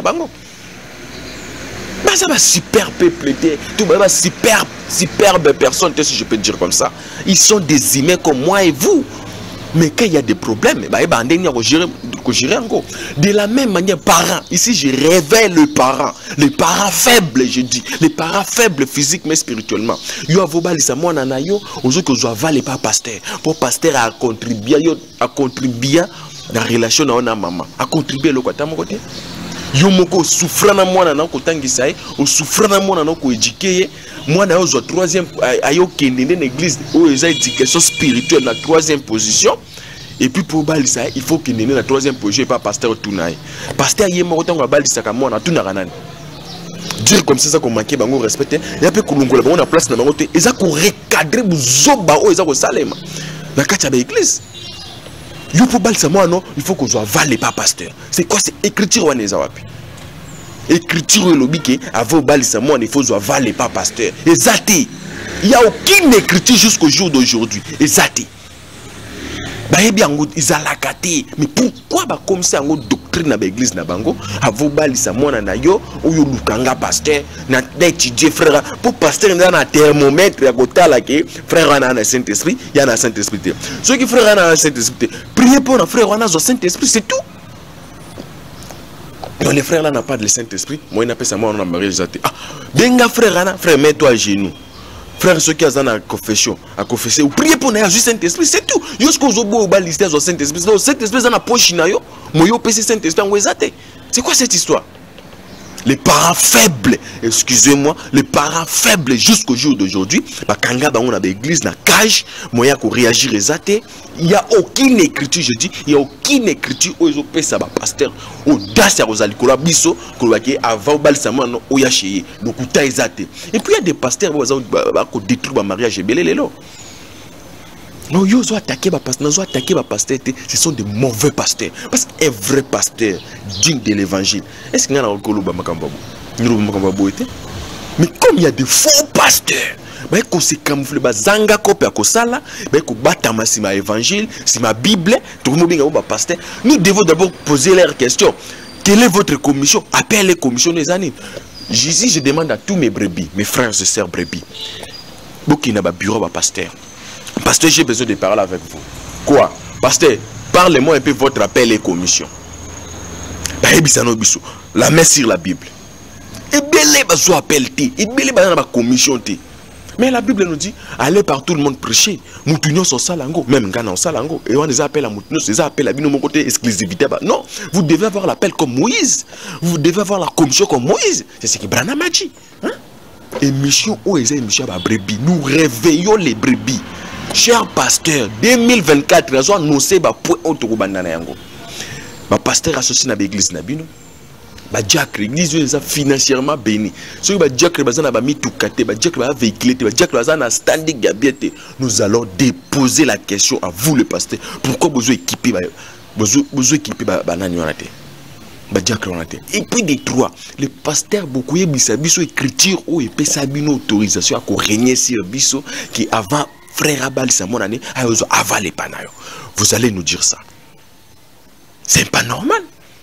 Ça va super peuple, tout va super, superbe personne, si je peux dire comme ça. Ils sont des humains comme moi et vous. Mais quand il y a des problèmes, de la même manière, parents, ici je révèle le parent, les parents faibles, je dis, les parents faibles physiquement mais spirituellement. Yo avobali sa mwana na yo, ozo que zo avale pas pasteur, pour pasteur à contribuer, à contribuer dans la relation na ona maman, à contribuer le côté mon côté. Yo moko souffrant na mwana na ko tangisa ye, o souffrant na mwana na ko éduquer moi na zo troisième ayo kende dans l'église où ils ont éducation spirituelle na troisième position. Et puis pour balisa il faut qu'il ait la troisième position pas pasteur tunaï pasteur yé moko tango balisa ka mwana tunaka nani dire comme ça ça qu'on manquait bango respecter et après kulungola bango na place na bango te eza ko recadrer buzoba o eza ko salema na kati ya l'église. Il faut balisa moi non il faut qu'on soit valé pas pasteur. C'est quoi c'est écriture wana eza wapi? Écriture lobike avant balisa moi il faut soit valé pas pasteur. Ezati. Il y a aucune écriture jusqu'au jour d'aujourd'hui. Ezati. Bah eh bien ils ont la gâté. Mais pourquoi bah comme ça en doctrine na l'église na bango avant balisa moi na yo ou yo lukanga pasteur na d'étudier frère pour pasteur na na thermomètre ya kotala ke frère na na Saint-Esprit il y a na Saint-Esprit. Ceux qui frère na Saint-Esprit priez pour un frère na Saint-Esprit c'est tout. Donc les frères là n'a pas de Saint-Esprit, moi il appelle ça moi on a marié zati. Ah benga frère là frère mets-toi à genoux. Frère, ceux qui ont la confession, à confesser, ou prier pour le Saint-Esprit, c'est tout. Yosko zobo ou balisté au Saint-Esprit, le Saint-Esprit dans la poche nayo, moyo pc Saint-Esprit en wezate. C'est quoi cette histoire? Les parents faibles, excusez-moi, les parents faibles jusqu'au jour d'aujourd'hui, bah kanga ba on a l'église na cage, moya ko réagir ezate, il y a aucune écriture, je dis, il y a aucune écriture où ils ont payé ça ba pasteur, audace à Rosali kola biso, kola ki avant balsama no oya cheye, donc uta ezate. Et puis il y a des pasteurs qui détruisent le mariage belé lelo. Non, ils ont attaqué les pasteurs, ils ont attaqué les pasteurs, ce sont des mauvais pasteurs. Parce qu'un vrai pasteur digne de l'évangile, est-ce qu'il y a un peu de mais comme il y a des faux pasteurs, mais qu'on se camoufle, zanga kopia kosala, mais qu'on batte ma si ma évangile, si ma Bible, tout le monde est pasteur. Nous devons d'abord poser leurs questions. Quelle est votre commission? Appelez les commissions des années. Jésus, je demande à tous mes brebis, mes frères et sœurs brebis, beaucoup n'a pas bureau à pasteur. Pasteur, j'ai besoin de parler avec vous. Quoi? Pasteur, parlez-moi un peu votre appel et commission. La main sur la Bible. Et bien, les appel, et bien, les commission. Mais la Bible nous dit, allez par tout le monde prêcher. Moutounion sur salango, même Ghana au salango. Et on les appelle à Moutounion, ces appels à mon côté exclusivité. Non, vous devez avoir l'appel comme Moïse. Vous devez avoir la commission comme Moïse. C'est ce que Branham a dit. Hein? Et mission, où est mission à brebis? Nous réveillons les brebis. Cher pasteur, deux mille vingt-quatre, nous avons annoncé que point autour yango. Ma pasteur associé à l'église Nabino. Ba diacre l'église est financièrement béni. Ceux qui diacre bazana ba mitukate, ba diacre ba véhiculé, ba diacre bazana standing gabiete. Nous allons déposer la question à vous le pasteur. Pourquoi vous équipez ba vous équipez ba banani onate. Ba diacre onate. Et puis des trois, le pasteur beaucoup yebisa biso écriture ou epé sabino autorisation à ko régner sur biso qui avant frère Abal Samonane a avalé panayo. Vous allez nous dire ça. C'est pas normal.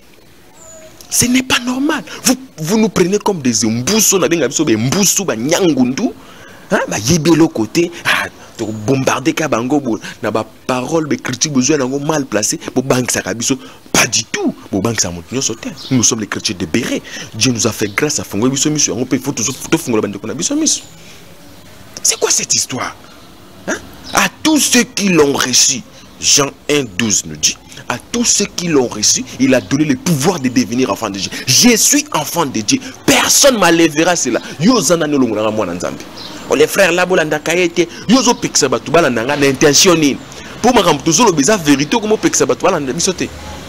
Ce n'est pas normal. Vous, vous nous prenez comme des mboussons, des mboussons, des nyangundu. Bah yébelo côté, ah, bombarder kabango, na ba parole, des critiques, besoin d'un mal placé, pour banque sakabiso. Pas du tout. Pour banque ça monte sauter. Nous sommes les chrétiens de Béret. Dieu nous a fait grâce à Fongo Biso Mission. On peut faut toujours photo Fongo la bande de Biso Mission. C'est quoi cette histoire? Hein? À tous ceux qui l'ont reçu, Jean un douze nous dit. À tous ceux qui l'ont reçu, il a donné le pouvoir de devenir enfant de Dieu. Je suis enfant de Dieu. Personne ne m'enlèvera cela. Yozana no longora mwana nzambe. Les frères là bolanda kayete, yozo peksa batu balanda na intention ni. Pour ma toujours le bizarre vérité comment peksa batu balanda bisoté.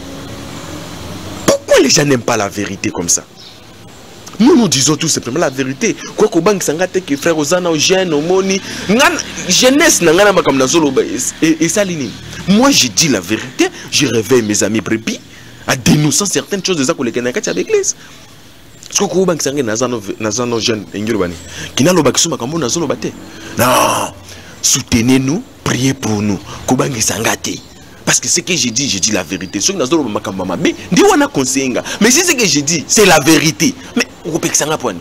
Pourquoi les gens n'aiment pas la vérité comme ça? Nous nous disons tout simplement la vérité. Quoi qu'au banque sangate que frère Ozana au jeune au moni, jeunesse n'angana ma comme dans solo et ça lini. Moi je dis la vérité, je réveille mes amis brebis à dénoncer certaines choses de ça qu'on les connaît à l'église. Parce que qu'au banque sangate nazano nazano jeune engirobani. Qui n'a le bac suma comme nazano bate. Non, soutenez-nous, priez pour nous. Qu'au banque sangate. Parce que ce que j'ai dit, j'ai dit la vérité. Ce que nazano makamama mais ndi wana conseiller. Mais si ce que j'ai dit, c'est la vérité. Mais on peut que ça n'a point.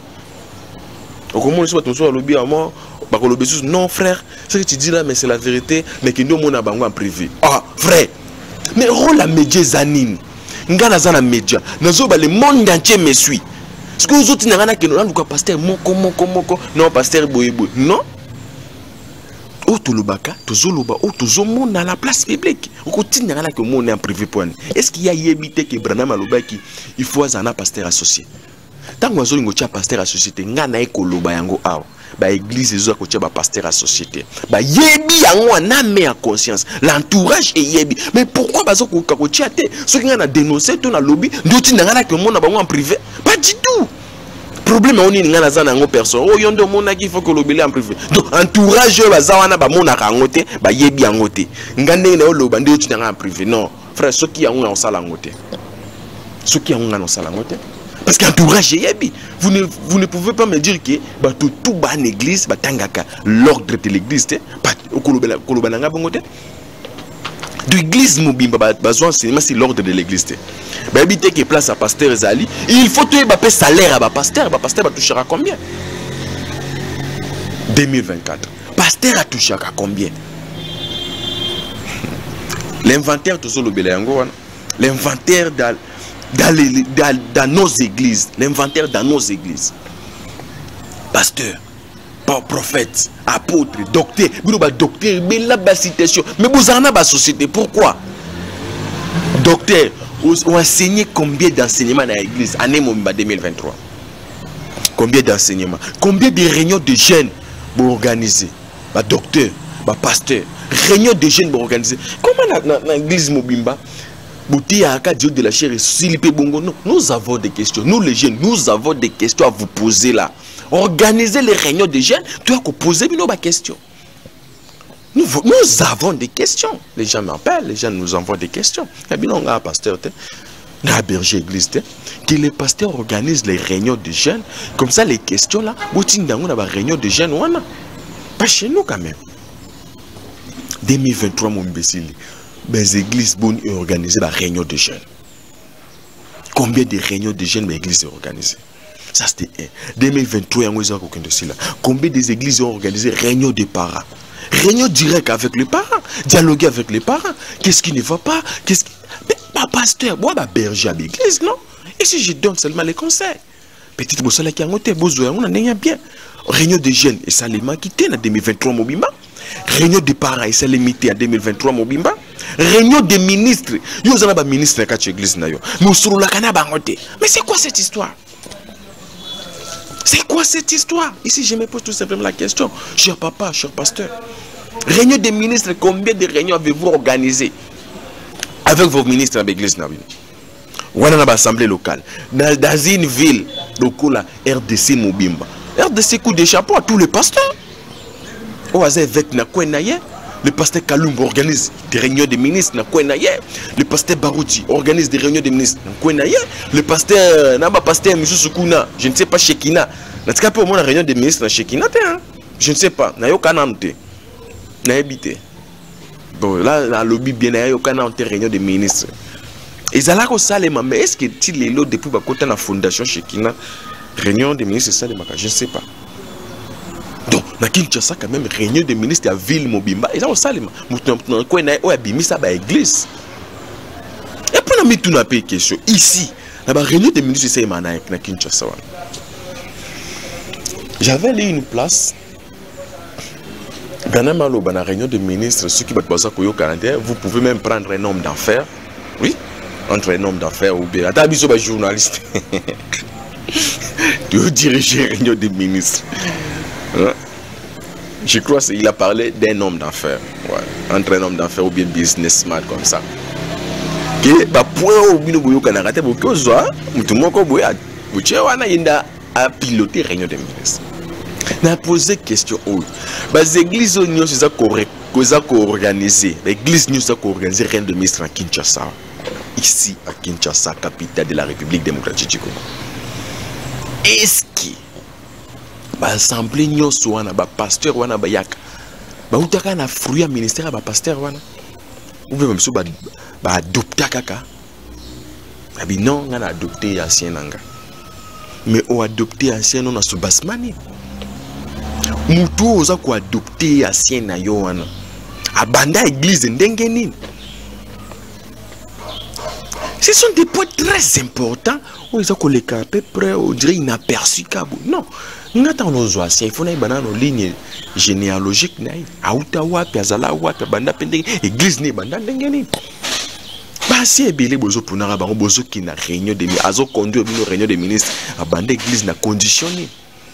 Non frère, ce que tu dis là, mais c'est la vérité, mais que nous on a en privé. Ah frère, mais rôle la média zanine, ngana zana média, nazoba le monde entier me suit. Ce que vous autres n'avez que nous avons pasteur moko moko moko, non pasteur boyebo, non. Au Touloubaka, Tozoloba, au Tozomon dans la place publique. Au quotidien, que mon est en privé point. Est-ce qu'il y a yébité que Branham Alobaki, il faut un pasteur associé? Tant que vous avez un pasteur associé, vous avez un église et un pasteur associé. Bah yébi yango na me à conscience. L'entourage est yébi. Mais pourquoi bazo ko kakotiate? Ceux qui ont dénoncé ton lobby, d'autres n'ont que mon en privé. Pas du tout. Problème on est ngana za nango personne. Oh yondo mona ki faut que lobby en privé. Donc entourage baza wana ba mona ka ngote, ba yébi yangote. Ngande na loba d'autres n'ont en privé. Non, frère, ceux qui ont en sala ngote. Ceux qui ont en sala ngote. Parce qu'entourage est vous ne, vous ne pouvez pas me dire que bah, tout, tout bas l'église, bah, l'ordre de l'église, de l'église, c'est l'ordre de l'église. Bah, habiter qui place à pasteur Zali, il faut que tu salaire à pasteur, bah, pasteur va toucher à combien? deux mille vingt-quatre. Pasteur a touché à combien? L'inventaire, tout ça, l'inventaire dans. Dans, les, dans, dans nos églises, l'inventaire dans nos églises. Pasteur, prophète, apôtre, docteur, docteur, mais la citation. Mais vous en avez la société, pourquoi? Docteur, on enseigne combien d'enseignements dans l'église année deux mille vingt-trois? Combien d'enseignements? Combien de réunions de jeunes pour organiser? Bah, docteur, bah, pasteur, réunions de jeunes pour organiser. Comment dans l'église Mobimba? Dieu de la chair et bongo. Nous avons des questions. Nous les jeunes, nous avons des questions à vous poser là. Organisez les réunions des jeunes. Tu as poser nos questions. Nous, nous avons des questions. Les gens m'appellent, les gens nous envoient des questions. Et bien on a un pasteur, un berger église, que les pasteurs organisent les réunions des jeunes. Comme ça les questions là, on a des réunions de jeunes. Pas chez nous quand même. deux mille vingt-trois mon imbécile. Les églises bonnes et organisées la réunion de jeunes. Combien de réunions de jeunes les églises ont organisées? Ça c'était un. deux mille vingt-trois, il y a aucun de cela. Combien des églises ont organisé réunions de parents? Réunion directe avec les parents. Dialoguer avec les parents. Qu'est-ce qui ne va pas? Qu'est-ce qui... Mais pas pasteur, moi, ma berger à l'église, non? Et si je donne seulement les conseils? Petite bossala qui a monté, bozo, on en est bien. Réunion des jeunes, et ça les m'a quitté en deux mille vingt-trois, Mobimba. Réunion des parents, et ça les limité en deux mille vingt-trois, Mobimba. Réunion des ministres, yo zana ba ministre na kati église na yo. Musuru la kana bangote. Mais c'est quoi cette histoire? C'est quoi cette histoire? Ici, je me pose tout simplement la question. Cher papa, cher pasteur. Réunion des ministres, combien de réunions avez-vous organisées avec vos ministres à l'église na yo? On a une assemblée locale. Dans, dans une ville, la R D C Mobimba. R D C coup de chapeau à tous les pasteurs. Le pasteur Kalumba organise des réunions de ministres. Le pasteur Barouti organise des réunions de ministres. Le pasteur Naba pasteur M. Sukuna, je ne sais pas Shekina. N'a-t-il pas au moins la réunion des ministres Shekina? Je ne sais pas. N'a pas kanante. N'a habité. Bon, là, dans le lobby bien, n'a pas kanante réunion des ministres. Et ça là mais est-ce que tu les lots depuis côté la fondation Shekina réunion des ministres ça je ne sais pas. Donc na Kinshasa quand même réunion des ministres à ville Mobimba et ça au salima mutu na ko na o abimisa ba église. Et puis on a mis tout na question ici la réunion des ministres c'est mana na Kinshasa. J'avais lu une place dans la réunion des ministres ceux qui battent pas ça koyo Canada vous pouvez même prendre un homme d'affaires. Oui. Entre un homme d'affaires ou bien un journaliste. De diriger la réunion des ministres. Je crois qu'il a parlé d'un homme d'affaires. Ouais. Entre un homme d'affaires ou bien businessman comme ça. Que bah point au bino boyo kanarate boko zoa mutumo ko boya buche wana inda a piloter réunion des ministres. Na poser question oh bah églises union c'est ça correct ça co-organiser l'église nous ça co-organiser réunion des ministres en Kinshasa. Ici à Kinshasa, capitale de la République démocratique du Congo. Est-ce que l'assemblée n'y soit un pasteur ou un bayaka, bah où t'as un fruit à ministère à pasteur ou un, ou même si bah adopter kaka, ah bien non on a adopté ancien nanga, mais on adopté ancien non à ce basmani, mutu oza ko adopté ancien na yo wana, abanda église ndengeni. Ce sont des points très importants. On les a collés à peu près, on dirait inaperçus. Non, nous attendons nos oies. Il faut que nous ayons une ligne généalogique. Aoutawa, Piazalawa, Banda Pendé, Église ni Banda Dengeni. Bah si ebele bozo pour na bango bozo qui na réunion de ministres, azo conduire une réunion de ministres à Banda Église na conditionné.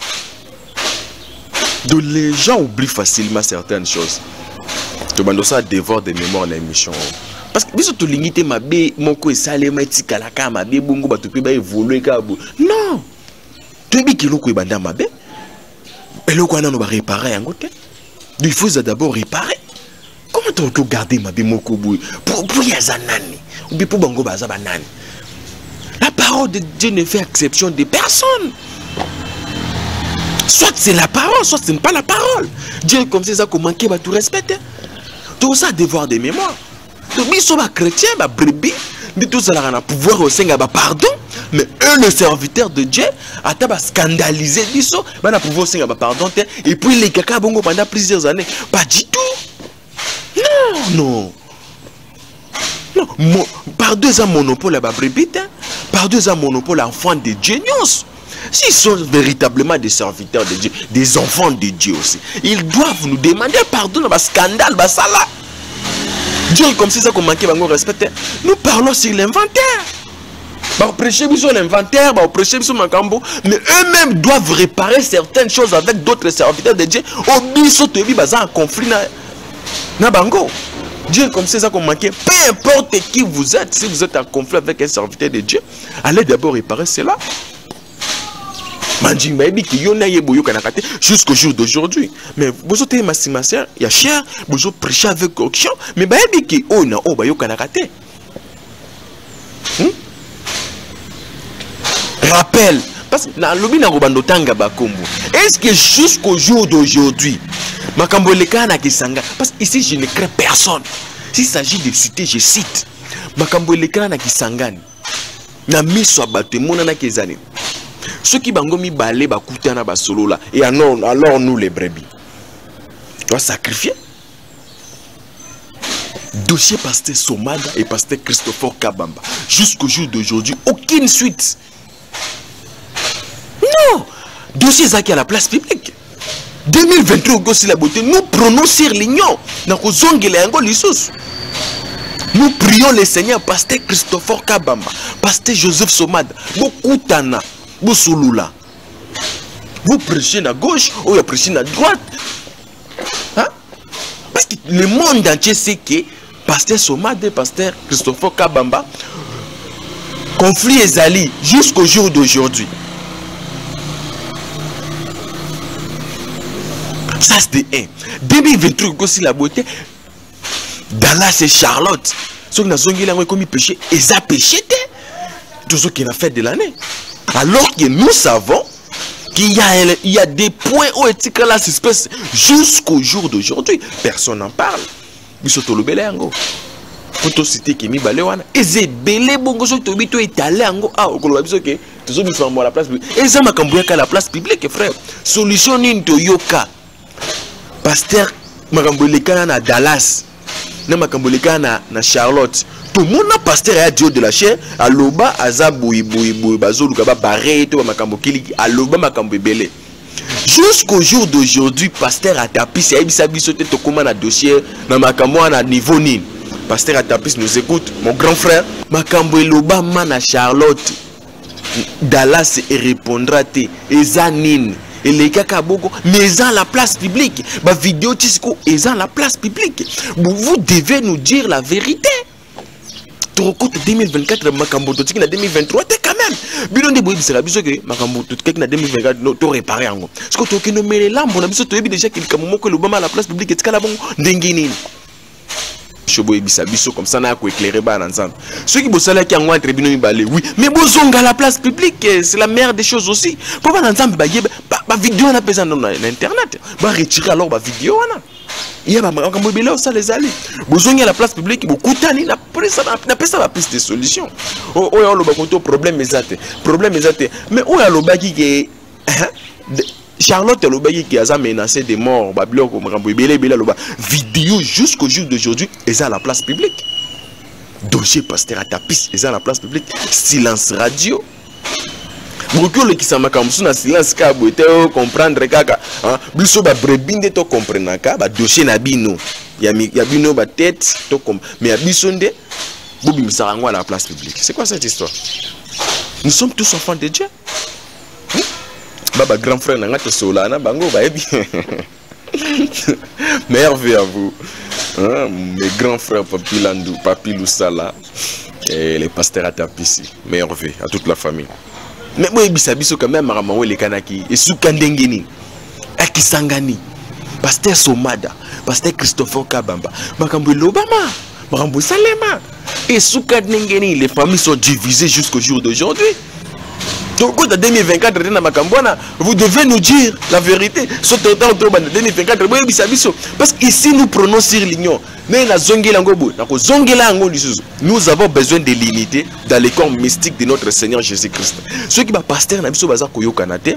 Donc les gens oublient facilement certaines choses. Tu bandes ça dévore des mémoires dans l'émission. Parce que biso to limité ma bé moko esalema etikala ka ma bé bongo bato pe ba évoluer ka bo. Non. Tu bi kilo ko banda ma bé. Eloko ana no ba réparer yango te. Il faut d'abord réparer. Comment tu peux garder ma bé moko bo pour pour yazanani ou bien pour bango baza banani. La parole de Dieu ne fait exception de personne. Soit c'est la parole, soit ce n'est pas la parole. Dieu comme ça ko manquer ba tout respecter. Tout ça devoir de mémoire. Donc, ils sont chrétiens, ils sont brebis, ils ont pouvoir au Seigneur, pardon, mais eux, les serviteurs de Dieu, ils ont scandalisé, ils ont pouvoir au Seigneur, pardon, et puis les caca bongo pendant plusieurs années. Pas du tout. Non, non. Non, par deux ans, monopole à brebis, par deux ans, monopole enfant de Dieu, s'ils sont véritablement des serviteurs de Dieu, des enfants de Dieu aussi, ils doivent nous demander pardon, à scandale, à ça là. Dieu comme si ça qu'on manquait de respect. Nous parlons sur l'inventaire. Bah, prêcher sur l'inventaire, bah, prêcher sur Makambo, mais eux-mêmes doivent réparer certaines choses avec d'autres serviteurs de Dieu. Au biso tebi baza en conflit na na bango. Dieu comme si ça qu'on manquait. Peu importe qui vous êtes, si vous êtes en conflit avec un serviteur de Dieu, allez d'abord réparer cela. Jusqu'au jour d'aujourd'hui. Mais vous êtes ma sœur, il y a cher, vous prêchez avec correction, mais bah qui oh na oh bah yo kanakate. Rappel, parce que na lobi na robando tanga bakombo. Est-ce que jusqu'au jour d'aujourd'hui, makambo lekana kisanga, parce que ici je ne crée personne. S'il s'agit de citer, je cite. Makambo lekana kisangani. Na miso abate mona na kezani. Ceux qui bangomi balé bakutana basolo là et alors alors nous les brebis doit sacrifier Dossier pasteur Somada et pasteur Christopher Kabamba. Jusqu'au jour d'aujourd'hui, aucune suite. Non. Dossier Zaki à la place publique. deux mille vingt-trois, aussi la beauté, nous prenons sur l'union. Nous prions le Seigneur, pasteur Christopher Kabamba, pasteur Joseph Somada, Bokutana, Bosulula. Vous prêchez à gauche ou vous prêchez à droite. Hein? Parce que le monde entier sait que pasteur Somada et pasteur Christopher Kabamba, conflit est allé jusqu'au jour d'aujourd'hui. Ça c'est un. deux mille vingt-trois, aussi la beauté. Dallas et Charlotte. Ceux qui ont commis péché, ils ont péché. Tout ce qui a fait de l'année. Alors que nous savons qu'il y a, il y a des points où éthique là s'espèce jusqu'au jour d'aujourd'hui. Personne n'en parle. Bisoto le belé ango. Photo cité qui mi balé wana. Eze belé bongo so to bito étalé ango. Ah, okolo biso ke. Toujours biso à la place publique. Eza makambuya ka la place publique frère. Solution ni to yoka. Pasteur makamboleka na Dallas. Na makamboleka na na Charlotte. Tout le monde a pasteur à Dieu de la chair. Aloba azaboui boui boui bazolu kaba barré to makambo kili aloba makambo belé. Jusqu'au jour d'aujourd'hui, pasteur a tapis c'est ebisa biso te to comment na dossier na makambo na niveau nini. Pasteur a tapis nous écoute mon grand frère makambo eloba mana Charlotte. Dallas et répondra te ezanine. Et les caca bogo, mais à la place publique. Ma vidéo tisco est à la place publique. Vous devez nous dire la vérité. Trop deux mille vingt-quatre, Makambo Totik na deux mille vingt-trois, t'es quand même. Bilon de Boïbi, c'est la biso que Makambo Totik na deux mille vingt-quatre, t'as réparé en gros. Ce que tu as nommé les lampes, on a biso, tu as déjà qu'il y a un moment que l'Obama à la place publique, et tu as la bonne denguini. Comme ça, on a éclairé ensemble. Ceux qui bossent là, qui ont un tribunal, oui, mais bozong à la place publique, c'est la meilleure des choses aussi. Pour voir ensemble, ma vidéo on a besoin dans l'internet. Bah retirer alors ma vidéo on a. Il y a ma maman ça les allez. Bozong à la place publique, beaucoup tani n'a pas ça n'a pas ça la piste de solution. Oh oh on le bakoto problème exact. Problème exact. Mais où est le baki qui Charlotte Lobaki qui a menacé de mort, vidéo jusqu'au jour d'aujourd'hui, est à la place publique. Dossier pasteur à tapis, est à la place publique. Silence radio. Beaucoup de qui s'en macam sur silence ka boite comprendre kaka. Biso ba brebinde to comprendre ka ba dossier na bino. Ya ya bino ba tête to comme mais abisonde bobi misarango à la place publique. C'est quoi cette histoire? Nous sommes tous enfants de Dieu. Baba grand frère Nangate Solana Bango Baebi. Merveille à vous. Hein, mes grands frères Papi Landou, Papi Loussala et les pasteurs à Tapissi. Merveille à toute la famille. Mais moi, Bisabiso quand même, Maramawe les Kanaki, et Soukandengeni, Akisangani, pasteur Somada, pasteur Christopher Kabamba, Makambo Lobama, Makambo Salema, et Soukandengeni, les familles sont divisées jusqu'au jour d'aujourd'hui. Donc, en deux mille vingt-quatre, vous devez nous dire la vérité. deux mille vingt-quatre, parce qu'ici, nous prenons sur l'union. Nous avons besoin de l'unité dans les corps mystiques de notre Seigneur Jésus-Christ. Ceux qui sont pasteurs, ils sont conflit.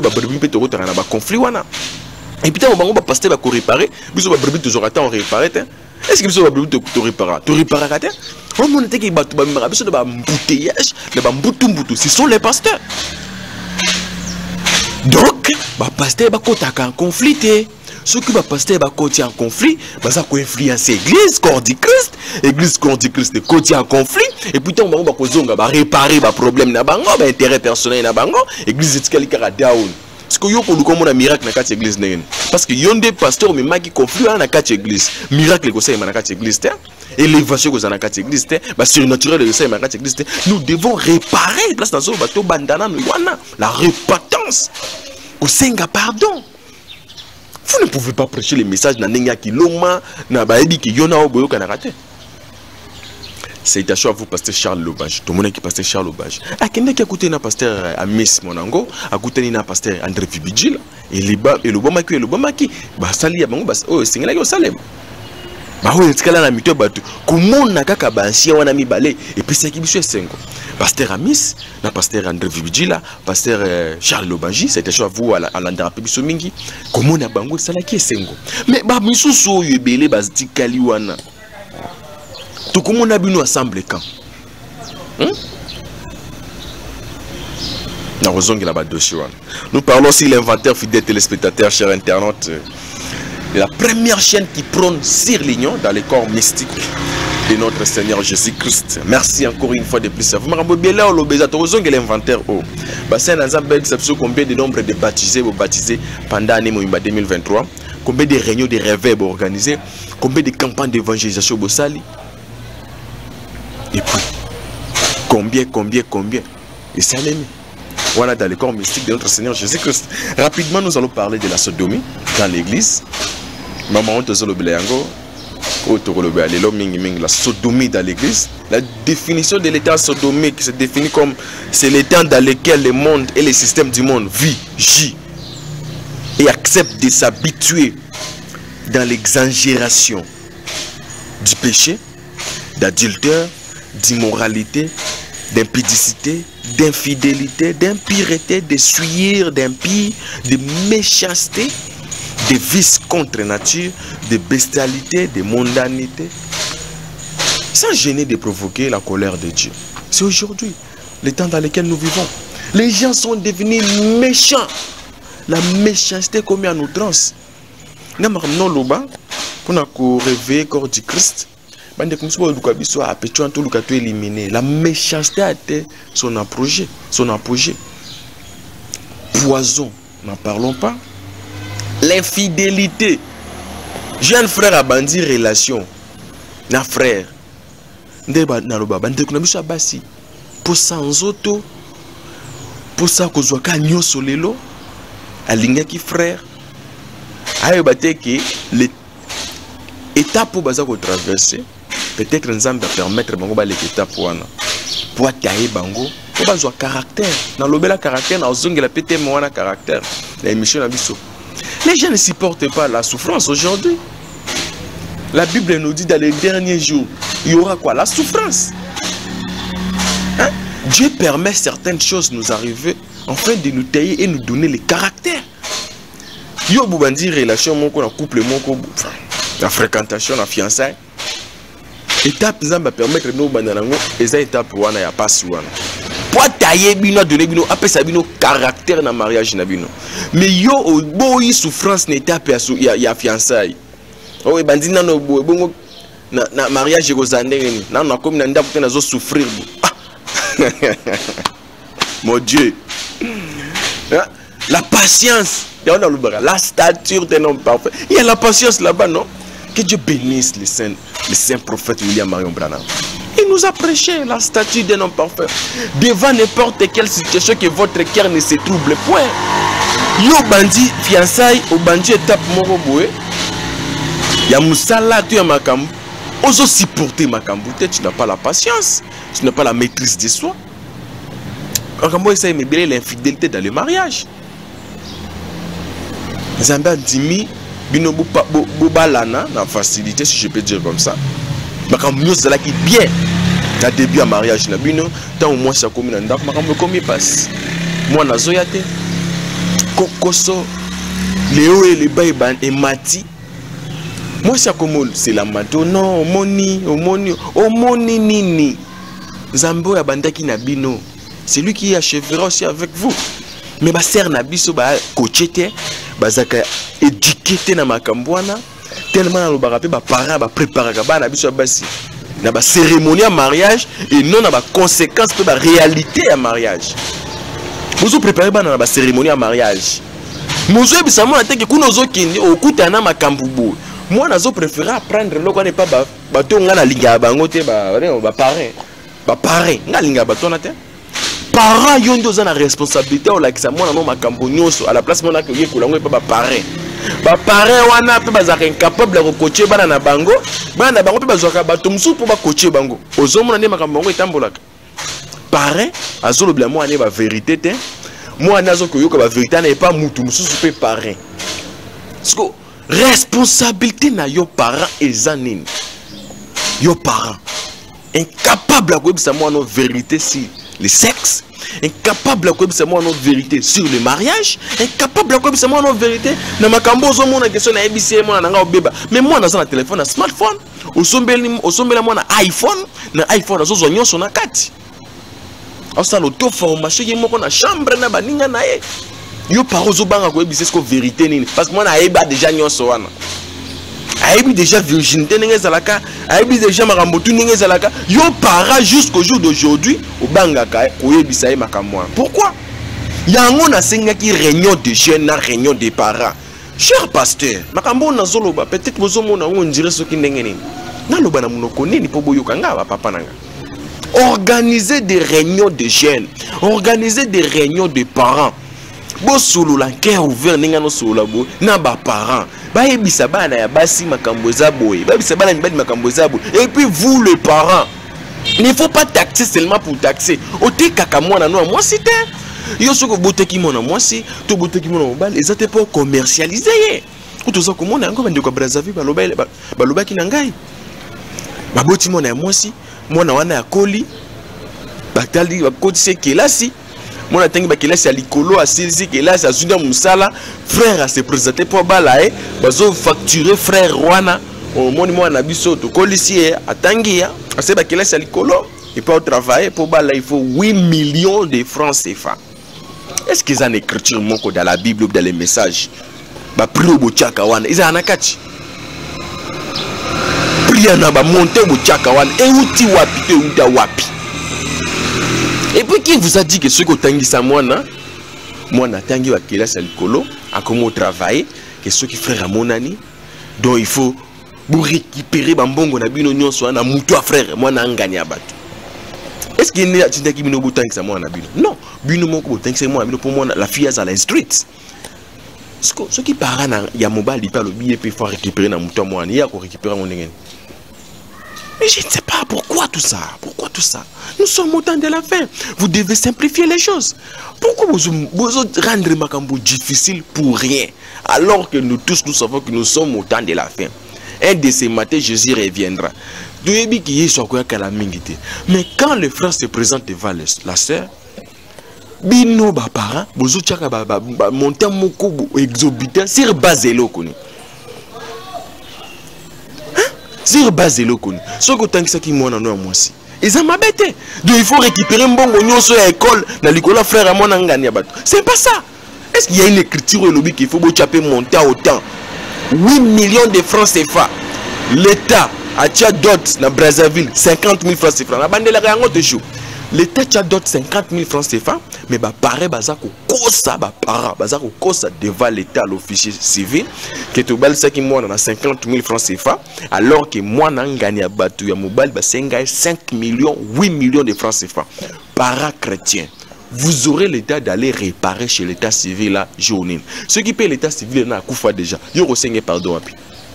Et puis, on va pasteur va réparer. Ils sont toujours à temps réparer. Est-ce que vous avez besoin de réparer? Tu répares? On m'a dit qu'il y a un embouteillage, ce sont les pasteurs. Donc, les pasteurs sont en conflit. Ceux qui sont pasteurs sont en conflit, ils sont influencés l'église, corps du Christ, l'église corps du Christ, côté en conflit. Et puis, on va réparer les problèmes, les intérêts personnels, l'église est down. Parce que yo ko un miracle na kati église nene. Parce que yon des pasteurs mais maki conflit na kati église. Miracle ko ça na kati église té. Élévation ko na kati église té. Ba surnaturel ko ça na kati église té. Nous devons réparer place dans so bato bandana no wana la repentance. Au senga pardon. Vous ne pouvez pas prêcher les messages na nenga ki loma na ba ebi ki yona oboyo kana kate. C'est à vous, pasteur Charles Lobage. Tout le monde qui pasteur Charles Lobage. À qui a écouté na pasteur Amis Monango, a écouté na pasteur André Fibidjil, et les bas et le bon maki et le bon maki. Bah sali bango bas oh c'est là yo salem. Bah oui c'est là na mito batu. Comment na kaka bansia wana mi balé et puis c'est qui biso cinq. Pasteur Amis, na pasteur André Fibidjil, pasteur euh, Charles Lobage, c'est à vous à l'andra biso mingi. Comment na bango sala qui cinq. Mais bah misusu yo belé bas dikali wana. tout comme on a bino assemblé quand hein? Nous parlons aussi de l'inventaire fidèle téléspectateurs, chers internautes. La première chaîne qui prône sur l'union dans les corps mystiques de notre Seigneur Jésus-Christ. Merci encore une fois de plus. Vous m'avez bien là, l'inventaire. Combien de nombre de baptisés ou baptisés pendant l'année deux mille vingt-trois? Combien de réunions de réveil organisées? Combien de campagnes d'évangélisation au Sali? Et puis, combien, combien, combien? Et ça l'aime. Voilà dans les corps mystiques de notre Seigneur Jésus-Christ. Rapidement, nous allons parler de la sodomie dans l'église. Maman, on te dit la sodomie dans l'église. La définition de l'état sodomique se définit comme c'est l'état dans lequel le monde et les systèmes du monde vivent, gît et acceptent de s'habituer dans l'exagération du péché, d'adultère, d'immoralité, d'impudicité, d'infidélité, d'impureté, de souillure, d'impie, de méchanceté, de vices contre nature, de bestialité, de mondanité, sans gêner de provoquer la colère de Dieu. C'est aujourd'hui, le temps dans lequel nous vivons. Les gens sont devenus méchants. La méchanceté commise en outrance. Nous avons réveillé le corps du Christ. La méchanceté a été son apogée, son apogée. Poison, n'en parlons pas. L'infidélité. Jeune frère a bandi relation. Na frère. Pour ça, auto. Pour ça, que soit kanyo solelo. Alinga qui frère. Ayo bate que l'étape pour baza ko traverser. Peut-être que nous allons permettre bango ba l'étape pour ana. Pour tailler bango. Pour baza caractère. Dans le bel caractère, na ozongela pété moana caractère. La émission na biso. Les gens ne supportent pas la souffrance aujourd'hui. La Bible nous dit dans les derniers jours, il y aura quoi? La souffrance. Hein? Dieu permet certaines choses de nous arriver afin de nous tailler et nous donner le caractère. Yo boubandi relation mon couple mon la fréquentation, la fiançailles. Étape ça va permettre nous bandanango et ça étape wana ya passe wana. Pour tailler bino donner bino après ça bino caractère dans mariage na bino. Mais yo o boyi souffrance n'étape ya ya fiançailles. Oh et bandi na no bongo na na mariage ko zandengeni. Na na comme na ndaku tena zo souffrir. Mon Dieu. La patience. La stature d'un homme parfait. Il y a la patience là-bas, non? Que Dieu bénisse les saints, les saints prophètes William Marion Branham. Il nous a prêché la stature d'un homme parfait. Devant n'importe quelle situation que votre cœur ne se trouble point. Yo bandi fiançailles au bandi étape moko boé. Ya musala tu ya makambu. Oso supporter makambu. Tu n'as pas la patience. Tu n'as pas la maîtrise de soi. Makambu essaye de libérer l'infidélité dans le mariage. Zamba dimi bino bobalana na facilité si je peux dire comme ça. Makambu nyo zala ki bien. Na début à mariage na bino tant au moins ça comme na ndako makambu komi passe. Moi na zoyate. Kokoso Léo et les baïban et Mati. Moi c'est comme c'est la mato non omoni omoni omoni nini. Zambo ya bandaki na bino. C'est lui qui achèvera aussi avec vous. Mais ba ser na biso ba coachete bazaka éduquer na makambwana tellement na lobaka pe ba parents ba préparer ka ba na biso basi na ba cérémonie à mariage et non na ba conséquences pe ba réalité à mariage. Vous préparez ba na ba cérémonie à mariage. Mozo bisa mo ateke kuno zo kindi okutana makambu bo. Moi nazo préférer apprendre loko ne pas ba ba tonga na linga bango te ba ba parents ba parents nga linga ba tona te. Parents yondo za na responsabilité o la kisa mwana no makambo nyonso à la place mona ke yekola ngo pa ba parents ba parents wana pe bazaka incapable de coacher bana na bango bana bango pe bazwaka bato musu po ba coacher bango ozomona ne makambo ngo etambolaka parents azolo bla moi ne ba vérité te moi nazo ko yoka ba vérité na pas mutu musu pe parents sko responsabilité na yo parents ezanini yo parents incapable de dire moi no vérité si le sexe, incapable de connaître notre vérité sur le mariage, incapable de connaître notre vérité. Na makambo zo mona question na ebisi mona nga obeba. Mais moi dans un téléphone, un smartphone, osombeli osombela mwana iPhone na iPhone azozo nyonso na kati asala auto formation ye moko na chambre na baninga na ye yo parozo banga ko ebise ko vérité nini parce que mwana ayeba déjà nyonso wana ayebi déjà virginité ndenge ezalaka ayebi déjà makambo tu ndenge ezalaka yo para jusqu'au jour d'aujourd'hui obangaka koyebisa ye makambo. Pourquoi? Yango na sengaki réunion de jeunes na réunion des parents. Cher pasteur, makambo na zoloba peut-être bozo mona on dirait ce qui ndenge nini. Na loba na munoko nini po boyoka nga ba papa nanga. Organiser des réunions de jeunes, organiser des réunions de parents. Bo solo la cœur ouvert ninga no solo bo na ba parents. Ba yebisa bana ya basi makambo za boye. Ba yebisa bana mbadi makambo za boye. Et puis vous les parents, il ne faut pas taxer seulement pour taxer. Ote kaka mwana no moi c'était yo soko boteki mona moi si to boteki mona mobile les étaient pas commercialisés. Ko to soko mona ngo bande ko Brazzaville ba loba ba loba ki na ngai. Ba boti mona moi si mwana wana ya koli batali ba kotise kelasi mwana tangi ba kelasi ya likolo asisi kelasi azunda musala frère a se présenter pour bala eh bazo facturer frère wana au moni mwana biso to kolisi atangi ya ase ba kelasi ya likolo et pour travailler pour bala il faut huit millions de francs C F A. Est-ce qu'ils ont une écriture moko dans la Bible ou dans les messages ba pri bochaka wana iza anakati priana ba monter bochaka wana e uti wapi te uta wapi. Et puis qui vous a dit que ce que tangi sa mwana mwana tangi wa kelasi ya likolo a comment travailler que ceux qui frère monani donc il faut pour récupérer bambongo na bino nyonso na mutu a frère mwana nganya bato. Est-ce qu'il y a des gens qui ont besoin de ça? Non. Bino moko botangi sa mwana bino pour moi la fille à la street. Ce qui parle il y a mobile il parle billet puis il faut récupérer na mutu moi il y a ko récupérer mon ngene. Mais je ne sais pas pourquoi tout ça. Pourquoi tout ça? Nous sommes au temps de la fin. Vous devez simplifier les choses. Pourquoi vous, vous rendre makambo difficile pour rien? Alors que nous tous nous savons que nous sommes au temps de la fin. Un de ces matins, Jésus reviendra. Mais quand le frère se présente devant la sœur, bino ba parents, bozo tchaka ba ba monter moko exorbitant sur base lokoni. Sur base lokoni. Ce que tant que ça qui mona no moi si. Ils ont m'abêté. Donc il faut récupérer mbongo nyonso ya école na likola frère à mon ngani ya bato. C'est pas ça. Est-ce qu'il y a une écriture au lobby qu'il faut bochaper monter autant? huit millions de francs C F A. L'État a tia dot na Brazzaville cinquante mille francs C F A. Na bandela yango te chou. L'État tia dot cinquante mille francs C F A, mais ba pare baza ko kosa ba para baza ko kosa devant l'État l'officier civil que to bal ça qui moi na cinquante mille francs C F A alors que moi na ngani abatu ya mobile ba senga cinq millions huit millions de francs C F A para chrétien. Vous aurez l'état d'aller réparer chez l'état civil là journée. Ce qui paye l'état civil na kufa déjà. Yo ko senga pardon api.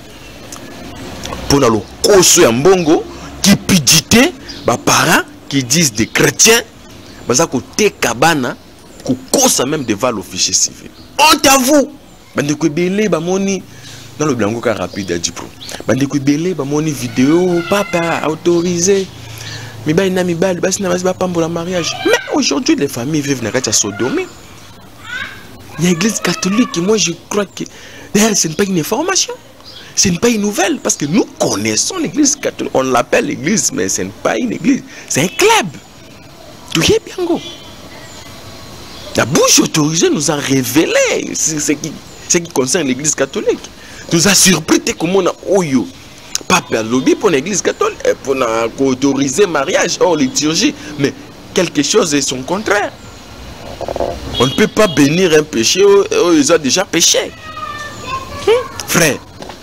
Pour na lo koso ya mbongo qui pidité ba para qui disent des chrétiens, baza ko te kabana ko kosa même devant l'officier civil. Honte à vous. Bande ko belé ba moni dans le blanco car rapide à Dipro. Bande ko belé ba moni vidéo papa autorisé. Mi ba ina mi ba basi na basi ba pambo la mariage. Mais aujourd'hui les familles vivent dans la sodomie. Il y a l'église catholique et moi je crois que d'ailleurs ce n'est pas une information. Ce n'est pas une nouvelle parce que nous connaissons l'église catholique. On l'appelle l'église, mais ce n'est pas une église. C'est un club. Tout est bien go. La bouche autorisée nous a révélé ce qui, ce qui concerne l'église catholique. Nous a surpris comment on a oyo. Papa lobby pour l'église catholique, pour autoriser mariage hors liturgie. Mais quelque chose est son contraire. On ne peut pas bénir un péché où ils ont déjà péché. Hum? Frère.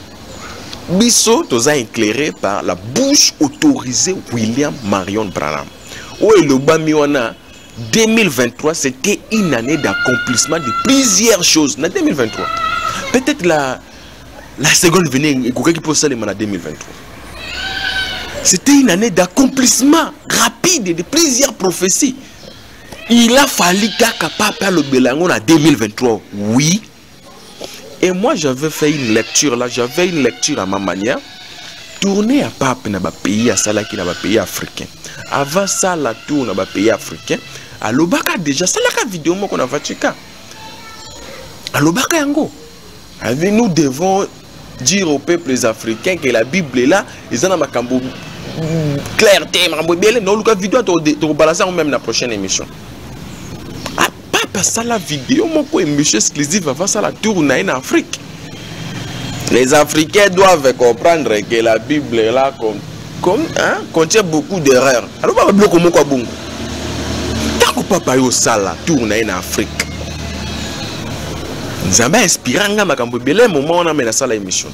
Bisso toza éclairé par la bouche autorisée William Marion Branham. Où le Bamiwana deux mille vingt-trois, c'était une année d'accomplissement de plusieurs choses. En deux mille vingt-trois, peut-être la la seconde venue, il y a qui peut ça en deux mille vingt-trois. C'était une année d'accomplissement rapide de plusieurs prophéties. Il a fallu qu'à papa le Belangon en deux mille vingt-trois, oui. Et moi, j'avais fait une lecture là, j'avais une lecture à ma manière. Tourner à Pape dans le pays, à Salaki dans le pays africain. Avant ça, la tour dans le pays africain. À l'Obaka déjà, c'est la vidéo qu'on a fait. À l'Obaka Yango. Nous devons dire aux peuples africains que la Bible est là, ils ont makambo clarté, makambo bien, non le vidéo to balancer même la prochaine émission. Ah papa ça la vidéo mon quoi émission exclusive avant ça la tourne en Afrique. Les Africains doivent comprendre que la Bible est là comme comme hein contient beaucoup d'erreurs. Alors pas bloquer mon quoi bon. Tant que papa yo ça la tourne en Afrique. Nous avons inspiré un makambo belé moment on a mené ça la émission.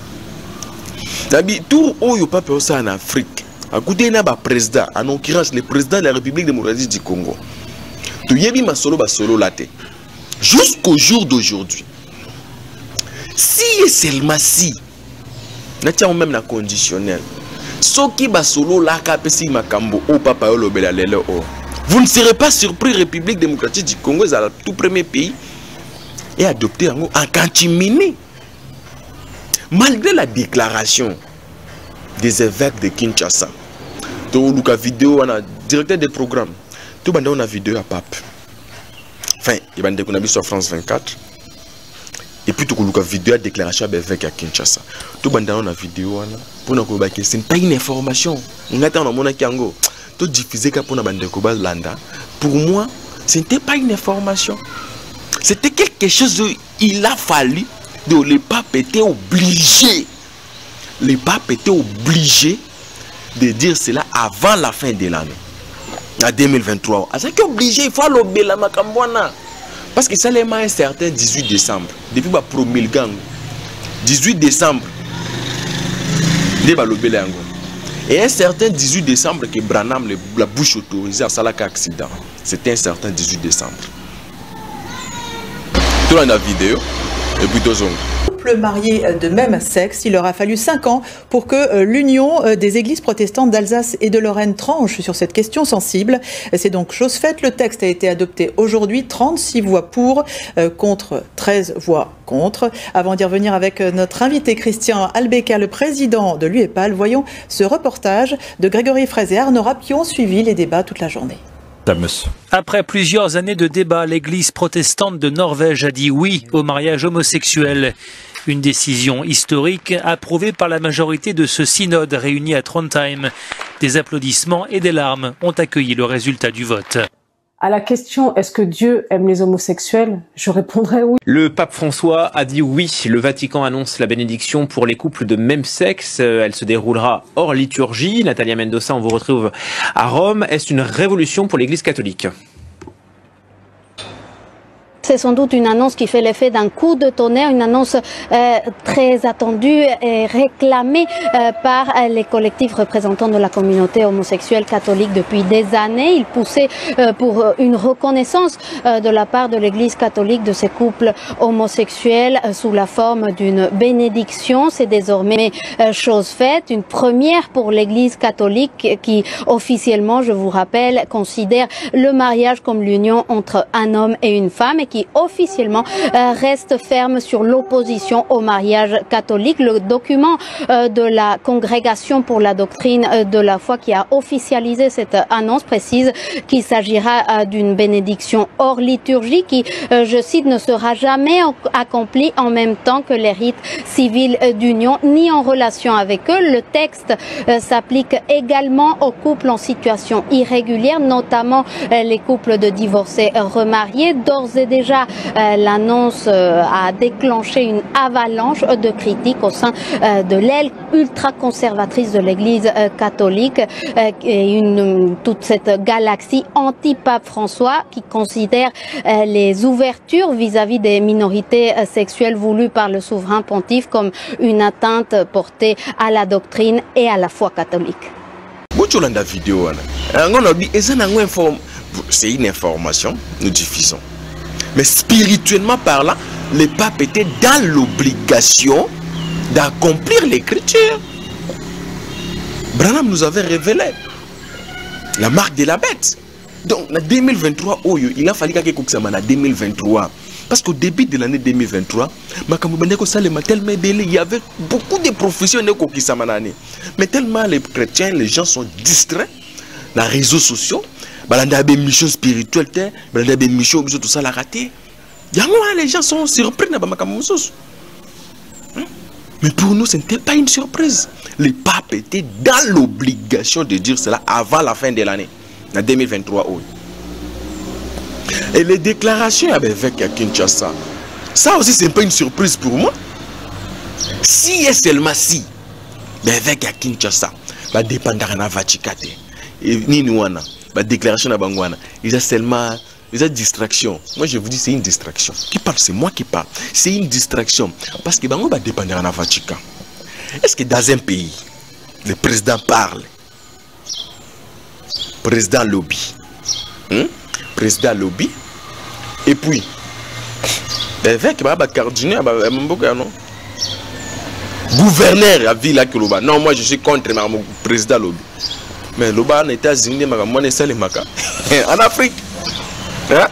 Dabi tout où yo papa ça en Afrique. À côté na ba président en l'occurrence le président de la République démocratique du Congo. Tu yebi ma solo ba solo laté. Jusqu'au jour d'aujourd'hui. Si et seulement si na tia même na conditionnel. Soki ba solo la ka pesi makambo o papa yo lobela lele o. Vous ne serez pas surpris, République démocratique du Congo est le tout premier pays et adopté en catimini. Malgré la déclaration des évêques de Kinshasa, tout le vidéo, on a directeur des programmes, tout le monde a vidéo à Pape. Enfin, il y a des sur France vingt-quatre. Et puis tout le vidéo à déclaration des évêques à Kinshasa. Tout le monde a vidéo pour nous dire que ce n'est pas une information. On attend dans mon Kiango. Tout diffusé pour nous dire landa. Pour moi, ce n'était pas une information. C'était quelque chose où il a fallu de le pape était obligé. Le pape était obligé de dire cela avant la fin de l'année. En deux mille vingt-trois. C'est obligé, il faut l'obéir la macambouana. Parce que ça les un certain dix-huit décembre. Depuis le promulgang. dix-huit décembre. Il va l'obéir. Et un certain dix-huit décembre que Branham, la bouche autorisée à Salaka accident. C'était un certain dix-huit décembre. Tout dans la vidéo. Et puis deux secondes. Couple marié de même sexe, il aura fallu cinq ans pour que l'union des églises protestantes d'Alsace et de Lorraine tranche sur cette question sensible. C'est donc chose faite. Le texte a été adopté aujourd'hui, trente-six voix pour, euh, contre treize voix contre. Avant d'y revenir avec notre invité Christian Albeka, le président de l'U E P A L, voyons ce reportage de Grégory Fraise et Arnaud Rapp qui ont suivi les débats toute la journée. Après plusieurs années de débats, l'église protestante de Norvège a dit oui au mariage homosexuel. Une décision historique approuvée par la majorité de ce synode réuni à Trondheim. Des applaudissements et des larmes ont accueilli le résultat du vote. À la question « Est-ce que Dieu aime les homosexuels ?» je répondrai oui. Le pape François a dit oui. Le Vatican annonce la bénédiction pour les couples de même sexe. Elle se déroulera hors liturgie. Natalia Mendoza, on vous retrouve à Rome. Est-ce une révolution pour l'Église catholique ? C'est sans doute une annonce qui fait l'effet d'un coup de tonnerre, une annonce euh, très attendue et réclamée euh, par euh, les collectifs représentants de la communauté homosexuelle catholique depuis des années. Ils poussaient euh, pour une reconnaissance euh, de la part de l'Église catholique de ces couples homosexuels euh, sous la forme d'une bénédiction. C'est désormais euh, chose faite, une première pour l'Église catholique qui officiellement, je vous rappelle, considère le mariage comme l'union entre un homme et une femme et qui officiellement euh, reste ferme sur l'opposition au mariage catholique. Le document euh, de la Congrégation pour la doctrine euh, de la foi qui a officialisé cette annonce précise qu'il s'agira euh, d'une bénédiction hors liturgie qui, euh, je cite, ne sera jamais accomplie en même temps que les rites civils d'union ni en relation avec eux. Le texte euh, s'applique également aux couples en situation irrégulière, notamment euh, les couples de divorcés remariés. D'ores et déjà, Déjà, euh, l'annonce euh, a déclenché une avalanche de critiques au sein euh, de l'aile ultra-conservatrice de l'Église euh, catholique euh, et une, toute cette galaxie anti-pape François qui considère euh, les ouvertures vis-à-vis des minorités euh, sexuelles voulues par le souverain pontife comme une atteinte portée à la doctrine et à la foi catholique. C'est une information, nous diffusons. Mais spirituellement parlant, le pape était dans l'obligation d'accomplir l'écriture. Branham nous avait révélé la marque de la bête. Donc, en deux mille vingt-trois, il a fallu qu'il y ait en deux mille vingt-trois. Parce qu'au début de l'année deux mille vingt-trois, il y avait beaucoup de professionnels qui sont mais tellement les chrétiens, les gens sont distraits dans les réseaux sociaux. Il y a des missions spirituelles, il y a des missions tout ça la raté. Les gens sont surpris. Mais pour nous, ce n'était pas une surprise. Le pape était dans l'obligation de dire cela avant la fin de l'année, en deux mille vingt-trois. Oui. Et les déclarations avec Kinshasa, ça aussi, ce n'est pas une surprise pour moi. Si et seulement si, avec Kinshasa, va dépendre de la Vatican. Et ni nous, la déclaration de Bangwana, il y a seulement. Les distractions. Moi je vous dis c'est une distraction. Qui parle? C'est moi qui parle. C'est une distraction. Parce que Bango va dépendre de la Vatican. Est-ce que dans un pays, le président parle? Président lobby. Hmm? Président lobby. Et puis, avec le cardinal, non? Gouverneur à Villa Kiloba. Non, moi je suis contre le président lobby. Mais Loba en États-Unis, en Afrique. Hein?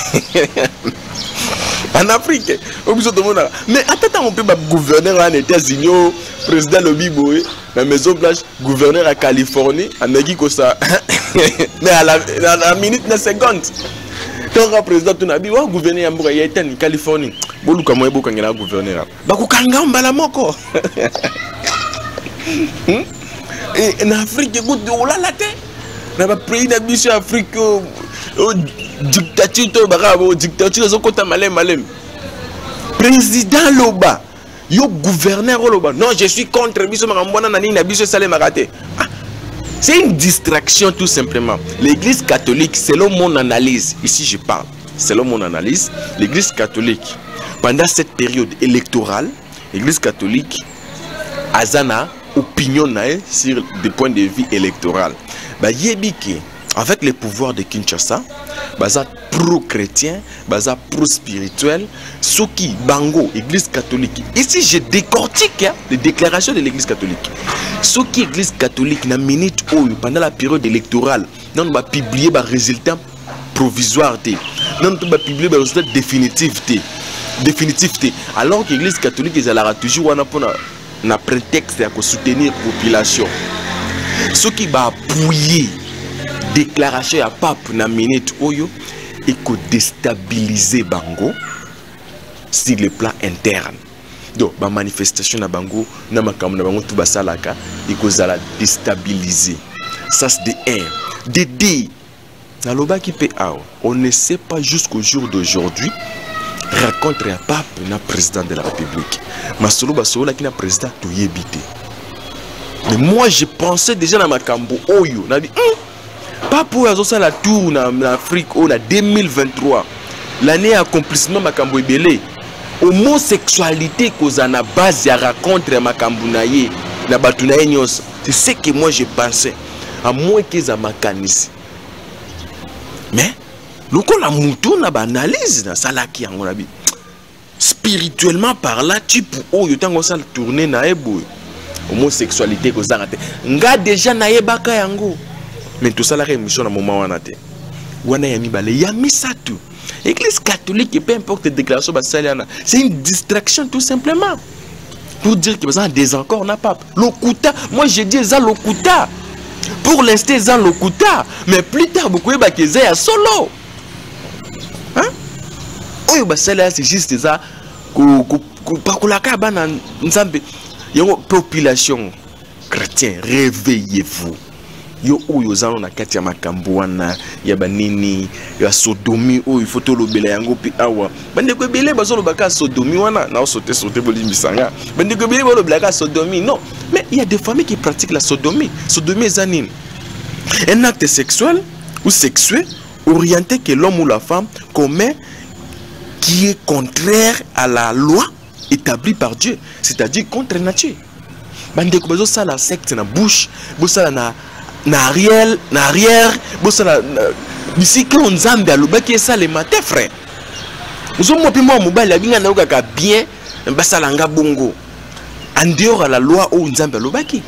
En Afrique, mais attends, on peut pas gouverneur en États-Unis, président lobby boy, la Maison Blanche, gouverneur à Californie, en Mexique ça. Mais à la, à la minute, la seconde. Donc le président tu n'as pas gouverné en Californie. Bolu comme moi beaucoup ngela gouverneur. Ba ku kanga mbala moko. Et en Afrique, goût de la latte. Na ba pays d'ambition Afrique. Dictature barabo dictature zo kota malem malem. Président Loba, yo gouverneur Loba. Non, je suis contre biso makambona nani na biso sale makate. C'est une distraction tout simplement. L'église catholique, selon mon analyse, ici je parle, selon mon analyse, l'église catholique, pendant cette période électorale, l'église catholique azana opinion nae sur des points de vue électoral. Ba yebiki avec les pouvoirs de Kinshasa, baza pro-chrétien, baza pro-spirituel, ce qui bango, église catholique. Ici, je décortique hein, les déclarations de l'église catholique. Ce qui église catholique, na minute où, pendant la période électorale, non, va publier les résultats provisoires, non, va publier les résultats définitifs. Définitifs. Alors que l'église catholique, ils allaient toujours un prétexte à soutenir la population. Ce qui va appuyer déclaration à pape na minute oyo et que déstabiliser bango sur le plan interne. Donc la manifestation na bango na makambo na bango tout basalaka et que ça la déstabiliser. Ça c'est de un. De deux, na loba qui peut awa, on ne sait pas jusqu'au jour d'aujourd'hui raconte un pape na président de la République. Masolo basolo qui na président to yebité. Mais moi je pensais déjà na makambo oyo na dit pas pour ça la tour en Afrique en deux mille vingt-trois, l'année accomplissement makambo ebele. Homosexualité cause na base ya raconte ya makambo na ye na batunaye nyos. C'est ce que moi je pensais. À moins que ça makanisi. Mais loko la mutu na ba analyse na sala ki yango na bi. Spirituellement parlant, tu pour oyo tango ça tourner na ebo. Homosexualité cause na te. Nga déjà na yebaka yango. Mais tout ça la rémission à moment wanate. Wana yami bale yami ça tout. Église catholique et peu importe les déclarations basaliana, c'est une distraction tout simplement. Pour dire que besoin des encore n'a pas. Lokuta, moi je dis ça lokuta. Pour l'instant ça lokuta, mais plus tard beaucoup ba que ça solo. Hein? Oyo basaliana c'est juste ça ko ko pa ko la ka bana nzambe. Yo population chrétien, réveillez-vous. Yo oyo zano na kati ya makambo wana ya banini ya sodomi oyo foto lobela yango pi awa bande ko bele bazolo baka sodomi wana na sauter sauter bolimbisanga bande ko bele bolo blaka sodomi non, mais il y a des familles qui pratiquent la sodomie. Sodomie zanine un acte sexuel ou sexuel orienté que l'homme ou la femme commet qui est contraire à la loi établie par Dieu, c'est-à-dire contre nature. Bande ko bazo ça la secte na bouche, bo ça na na arrière, na arrière, bon ça d'ici que on zambe aloba qui ça le matin frère. Nous sommes plus moi mobile la binga na okaka bien, mbasa langa bongo. En dehors à la loi ou nzambe aloba qui.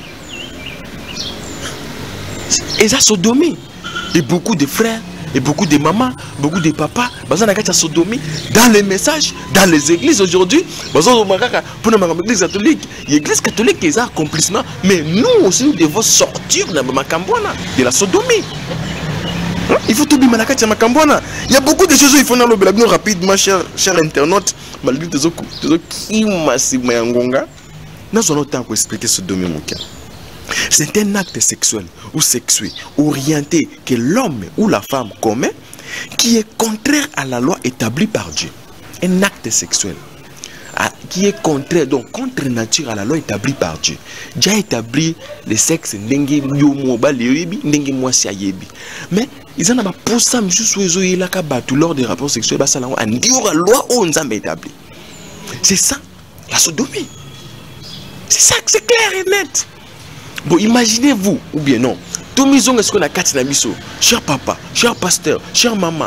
Et ça sodomie. Et beaucoup de frères, et beaucoup de mamans, beaucoup de papas, baza na kati sodomie dans les messages, dans les églises aujourd'hui, baza makaka pour l'église catholique, l'église catholique est un accomplissement, mais nous aussi nous devons sortir de de la sodomie. Hein? Il faut tout bien la kati makambona. Il y a beaucoup de choses il faut dans le rapidement cher cher internaute, malgré tes autres qui massivement ngonga. Nous allons temps pour expliquer ce domaine. C'est un acte sexuel ou sexué orienté que l'homme ou la femme commet qui est contraire à la loi établie par Dieu. Un acte sexuel qui est contraire, donc contre nature à la loi établie par Dieu. Dieu a établi le sexe n'engi yomoba lebi n'engi mwasi ayebi. Mais ils en ont pour ça juste oiseau il a kabatu lors des rapports sexuels bas salon en dehors la loi on nous a établi. C'est ça la sodomie. C'est ça, c'est clair et net. Bon, imaginez-vous, ou bien non, tout maison est-ce qu'on a quatre nabiso, cher papa, cher pasteur, cher maman,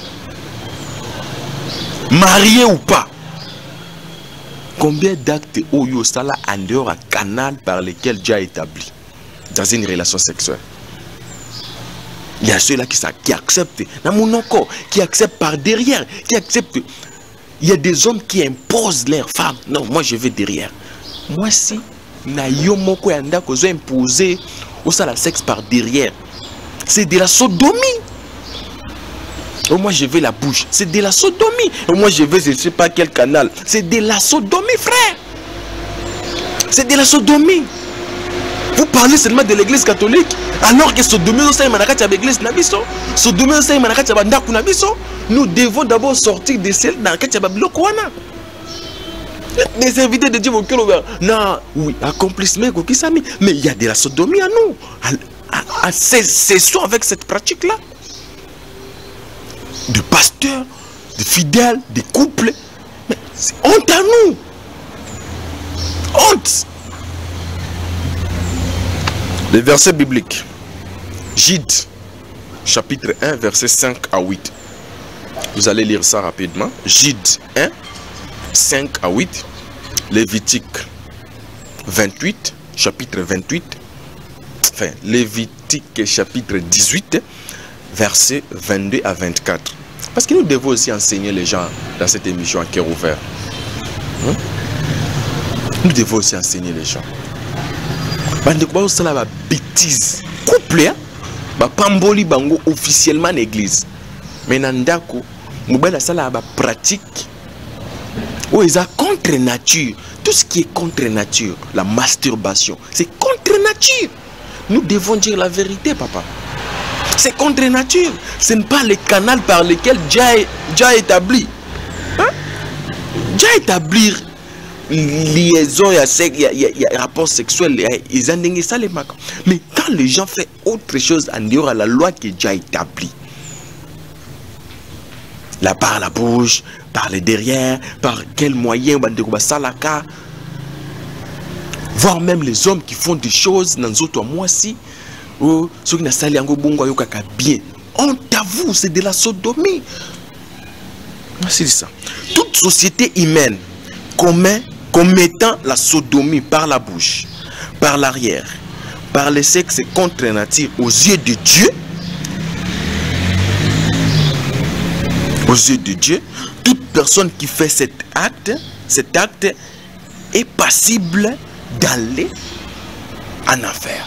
marié ou pas, combien d'actes oyo sala en dehors à canal par lesquels Dieu a établi dans une relation sexuelle? Il y a ceux-là qui, qui acceptent, dans mon corps, qui acceptent par derrière, qui acceptent. Il y a des hommes qui imposent leurs femmes. Non, moi je vais derrière. Moi si na yomoko yanda kozo imposer au ça la sexe par derrière, c'est de la sodomie. Et moi je vais la bouche, c'est de la sodomie. Et moi je vais je sais pas quel canal, c'est de la sodomie, frère. C'est de la sodomie. Vous parlez seulement de l'église catholique alors que sodomie c'est manakati avec l'église nabiso, sodomie c'est manakati bandaku nabiso. Nous devons d'abord sortir de celle dans laquelle il y a des invités de Dieu vont ouvert. Non, oui, accomplissement, mais il y a de la sodomie à nous. À, à, c'est soit avec cette pratique-là. De pasteurs, de fidèles, de couples. Mais c'est honte à nous. Honte. Les versets bibliques. Gide, chapitre un, versets cinq à huit. Vous allez lire ça rapidement. Gide un, cinq à huit. Lévitique vingt-huit, chapitre vingt-huit. Enfin, Lévitique chapitre dix-huit, versets vingt-deux à vingt-quatre. Parce que nous devons aussi enseigner les gens dans cette émission à cœur ouvert. Hein? Nous devons aussi enseigner les gens. C'est la bêtise. Couple, hein? Pamboli bango officiellement l'église. Mais nandako, mobile ça la pratique. Oh, ils ont contre nature. Tout ce qui est contre nature, la masturbation, c'est contre nature. Nous devons dire la vérité, papa. C'est contre nature. Ce n'est pas le canal par lequel Dieu a établi. Hein? Dieu a établi liaison, il y a, y a rapport sexuel, ils ont dit ça les marques. Mais quand les gens font autre chose en dehors à la loi que Dieu a établie, là par la bouche, par le derrière, par quel moyen, voire même les hommes qui font des choses dans d'autres mois si, ou ceux qui n'ont pas bien. Honte à vous, c'est de la sodomie. C'est ça. Toute société humaine commet, commettant la sodomie par la bouche, par l'arrière, par le sexe contre nature aux yeux de Dieu, aux yeux de Dieu, toute personne qui fait cet acte, cet acte est passible d'aller en enfer.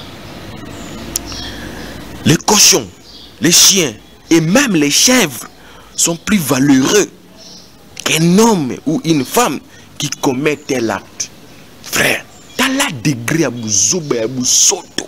Les cochons, les chiens et même les chèvres sont plus valeureux qu'un homme ou une femme qui commet tel acte. Frère, t'as la degré à Bouzoba et à Boussoto.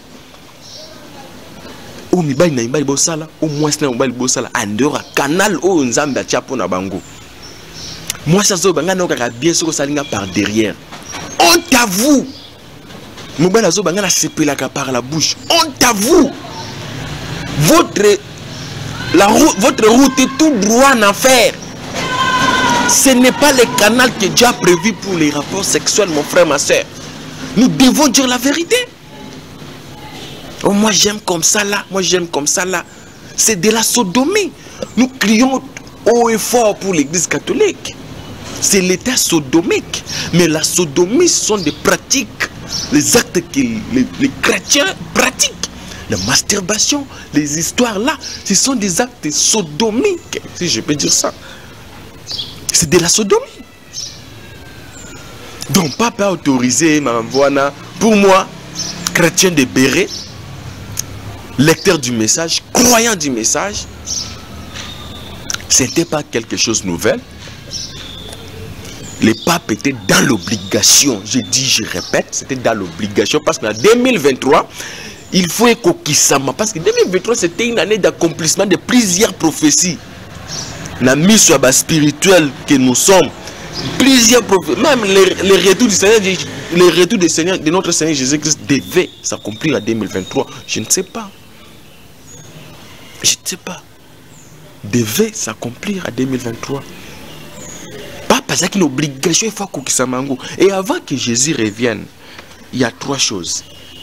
Au Mibaï na Mibaï Bossala, au moins na Mibaï Bossala, en dehors canal au Nzamba Tchapo na Bango. Moi, ça se banga no kaka bien sûr salinga par derrière. Honte à vous. Mibaï na zo banga na sepelaka par la bouche. Honte à vous. Votre, la route, votre route est tout droit en enfer. Ce n'est pas le canal que Dieu a prévu pour les rapports sexuels, mon frère, ma soeur. Nous devons dire la vérité. Oh, moi j'aime comme ça là, moi j'aime comme ça là. C'est de la sodomie. Nous crions haut et fort pour l'église catholique. C'est l'état sodomique. Mais la sodomie, ce sont des pratiques, les actes que les, les chrétiens pratiquent. La masturbation, les histoires là, ce sont des actes sodomiques, si je peux dire ça. C'est de la sodomie. Donc, papa autorisé, voilà. Pour moi, chrétien de Béret, lecteur du message, croyant du message, ce n'était pas quelque chose de nouvel. les papes étaient dans l'obligation. Je dis, je répète, c'était dans l'obligation parce qu'en deux mille vingt-trois, il faut écoquissama. Parce que deux mille vingt-trois, c'était une année d'accomplissement de plusieurs prophéties. La mise sur la spirituelle que nous sommes. Plusieurs prophéties. Même les, les retours du Seigneur, les retours du Seigneur, de notre Seigneur Jésus-Christ devaient s'accomplir en deux mille vingt-trois. Je ne sais pas. Je ne sais pas. Devait s'accomplir en deux mille vingt-trois. Pas parce qu'il y a une obligation, il faut qu'Okisamango. Et avant que Jésus revienne, il y a trois choses.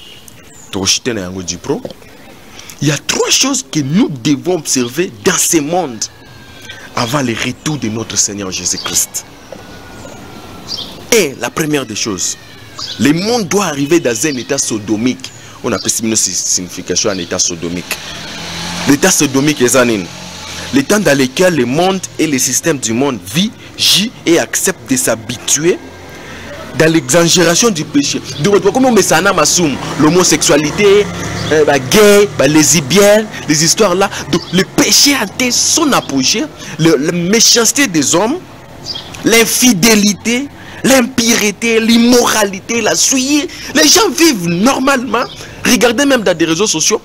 Il y a trois choses que nous devons observer dans ce monde avant le retour de notre Seigneur Jésus-Christ. Et la première des choses, le monde doit arriver dans un état sodomique. On appelle cette signification un état sodomique. L'état sodomique est un l'état dans lequel le monde et les systèmes du monde vivent, gît et acceptent de s'habituer dans l'exagération du péché. Donc, comme on met ça dans l'homosexualité, euh, bah, gay, bah, les lesbiennes, les histoires là. Donc, le péché a été son apogée, le, la méchanceté des hommes, l'infidélité, l'impureté, l'immoralité, la souillée. Les gens vivent normalement. Regardez même dans des réseaux sociaux,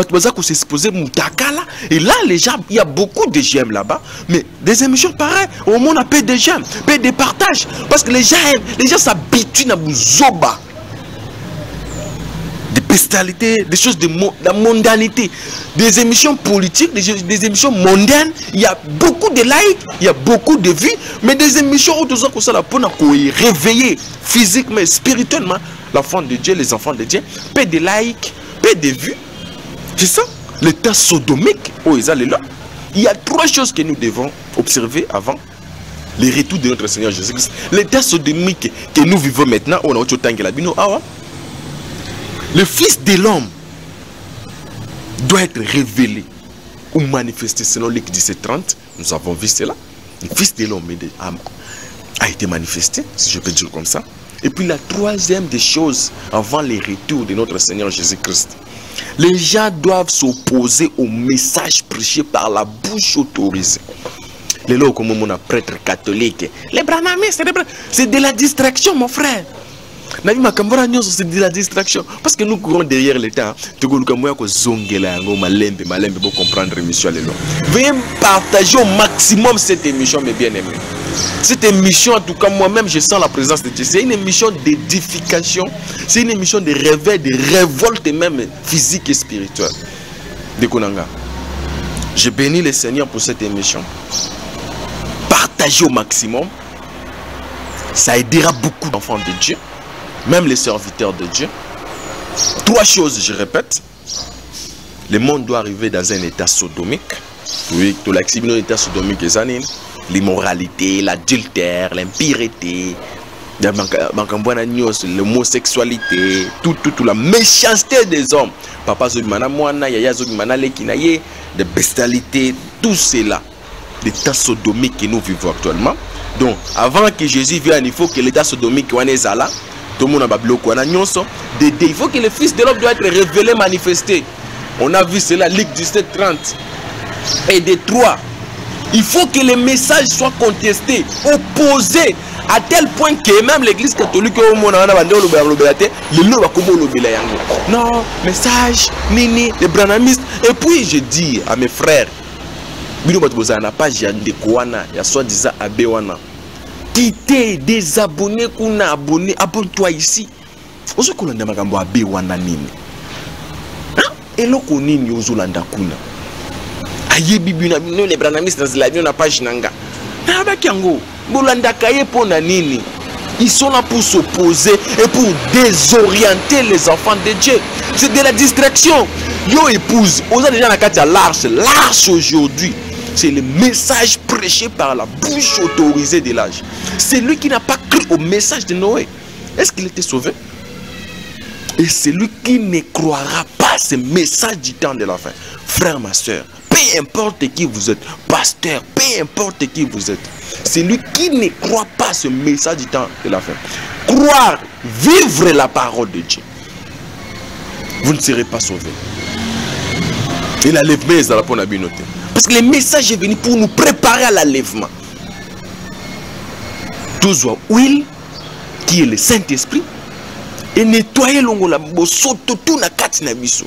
et là les gens, il y a beaucoup de j'aime là-bas, mais des émissions pareilles, au monde appelle des j'aime, paie des partages, parce que les gens aiment, les gens s'habituent à Bouzoba. Des bestialités, des choses de mo la mondanité, des émissions politiques, des, des émissions mondaines, il y a beaucoup de likes, il y a beaucoup de vues, mais des émissions où tout ça, ça pour réveiller physiquement et spirituellement l'enfant de Dieu, les enfants de Dieu, paie des likes, paie des vues. C'est ça, l'état sodomique. Oh, il y a trois choses que nous devons observer avant le retour de notre Seigneur Jésus-Christ. L'état sodomique que nous vivons maintenant, on a autre temps que la bino. Le Fils de l'homme doit être révélé ou manifesté selon Luc dix-sept trente. Nous avons vu cela. Le Fils de l'homme a été manifesté, si je peux dire comme ça. Et puis la troisième des choses avant le retour de notre Seigneur Jésus-Christ. Les gens doivent s'opposer au message prêché par la bouche autorisée. Les lots comme mon prêtre catholique, les branamistes, c'est de la distraction, mon frère. C'est de la distraction. Parce que nous courons derrière l'État. Veuillez partager au maximum cette émission, mes bien-aimés. Cette émission, en tout cas, moi-même, je sens la présence de Dieu. C'est une émission d'édification. C'est une émission de réveil, de révolte même physique et spirituelle. De Konanga. Je bénis le Seigneur pour cette émission. Partagez au maximum. Ça aidera beaucoup d'enfants de Dieu. Même les serviteurs de Dieu. Trois choses, je répète. Le monde doit arriver dans un état sodomique. Oui, tout l'accident d'un état sodomique est années. L'immoralité, l'adultère, l'impureté, l'homosexualité, tout, tout, tout, la méchanceté des hommes. Papa Zogimana Moana, Yaya Zogimana Lekinaye, de bestialité, tout cela. L'état sodomique que nous vivons actuellement. Donc, avant que Jésus vienne, il faut que l'état sodomique soit là. Tout le monde a bloqué. Il faut que le Fils de l'homme doit être révélé, manifesté. On a vu cela, Luc dix-sept trente. Et des trois. Il faut que les messages soient contestés, opposés, à tel point que même l'église catholique, non, message, nini, les branamistes. Et puis je dis à mes frères, quittez, désabonnez, qu'on a abonné, abonne-toi ici. Ozo kolanda makambo abe wana nini. Hein? Eloko nini ozolanda kuna. Aye bibi na bino les branamistes dans la na page nanga. Na ba kiango, bolanda kaye pona nini. Ils sont là pour s'opposer et pour désorienter les enfants de Dieu. C'est de la distraction. Yo épouse, on a déjà la carte à l'arche, l'arche aujourd'hui. C'est le message prêché par la bouche autorisée de l'âge. C'est lui qui n'a pas cru au message de Noé. Est-ce qu'il était sauvé? Et c'est lui qui ne croira pas ce message du temps de la fin. Frère, ma soeur, peu importe qui vous êtes, pasteur, peu importe qui vous êtes, c'est lui qui ne croit pas ce message du temps de la fin. Croire, vivre la parole de Dieu. Vous ne serez pas sauvé. Et l'enlèvement est dans la bonne abinoté. Parce que le message est venu pour nous préparer à l'enlèvement. Tous huile, qui est le Saint-Esprit, et nettoyer l'ongola bosoto tout na kati na biso.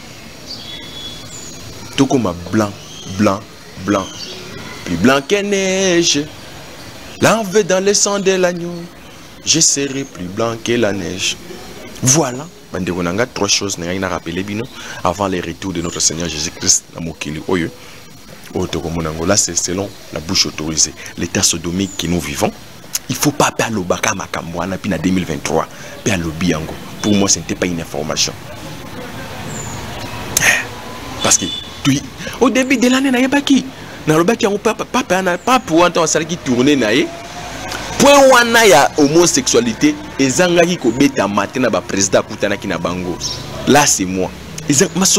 Tout comme blanc, blanc, blanc, plus blanc que neige. Lavé dans le sang de l'agneau, je serai plus blanc que la neige. Voilà. Banderonanga, trois choses n'a rappelé bino avant le retour de notre Seigneur Jésus-Christ na mokili oyo. Là, c'est selon la bouche autorisée. L'état sodomique que nous vivons, il ne faut pas perdre le baka makamwana puis en deux mille vingt-trois. Perdre le biango. Pour moi, ce n'était pas une information. Parce que au début de l'année, il n'y a pas qui. Dans le baki, pas pour entendre ça qui tournait. Point wana ya homosexualité, et zangaki ko beta matin na ba président kutana ki na bango. Là, c'est moi. Et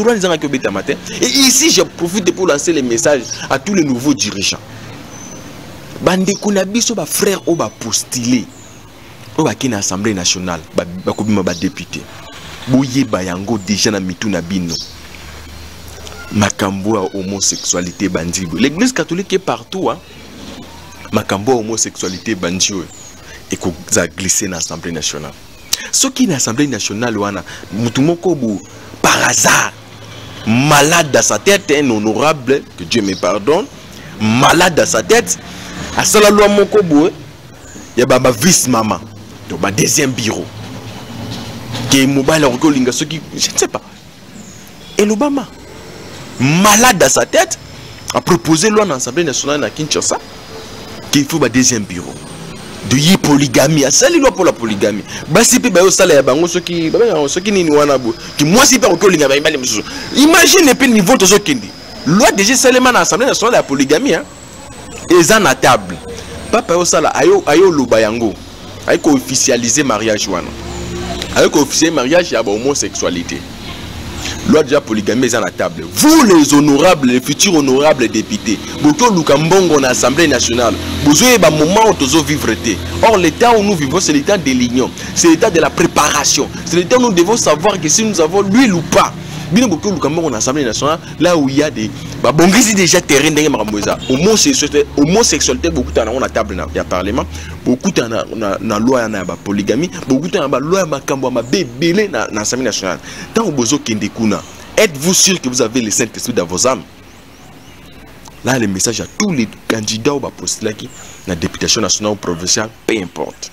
ici, je profite pour lancer les messages à tous les nouveaux dirigeants. Bande kunabiso ba frère ou ba postulé. Ou ba kina assemblée nationale, ba ba kobima ba député. Boye bayango déjà na mituna bino. Makambo à homosexualité bandibo. L'église catholique est partout hein. Makambo à homosexualité bandibo et ko za glisser na assemblée nationale. Ce qui na assemblée nationale wana mutumoko bu par hasard, malade dans sa tête, un honorable, que Dieu me pardonne, malade dans sa tête, à cela loi mon kobo, il y a ma vice maman, donc ma deuxième bureau, qui est mobile en ce qui, je ne sais pas, et l'Obama, malade dans sa tête, a proposé loi dans l'Assemblée nationale à Kinshasa, qu'il faut ma deuxième bureau. De y polygamie, à ça loi pour la polygamie. Basi pe ba yo sala ya bango soki soki nini wana bo ki moi si pe ko linga ba imali mususu. Imagine pe niveau to soki ndi. Loi déjà seulement dans l'Assemblée nationale la polygamie hein. Et ça na table. Papa yo sala ayo ayo loba yango. Ayo ko officialiser mariage wana. Ayo ko officialiser mariage ya ba homosexualité. Loi déjà polygamie est à la table. Vous les honorables, les futurs honorables députés, vous Lukambongo dans l'Assemblée nationale, vous avez un moment où vous vivre. Or l'état où nous vivons, c'est l'état de l'union, c'est l'état de la préparation, c'est l'état où nous devons savoir que si nous avons l'huile ou pas. Bien beaucoup Lukambongo dans l'Assemblée nationale, là où il y a des bon déjà terrain dans homosexualité, homosexualité beaucoup de on a table dans le parlement, beaucoup de na loi na ba polygamie, beaucoup de na loi makambo ma bébélé dans l'Assemblée nationale. Tant au bozo kende kuna, êtes-vous sûr que vous avez le Saint-Esprit dans vos âmes? Là le message à tous les candidats au postulat qui la députation nationale ou provinciale, peu importe.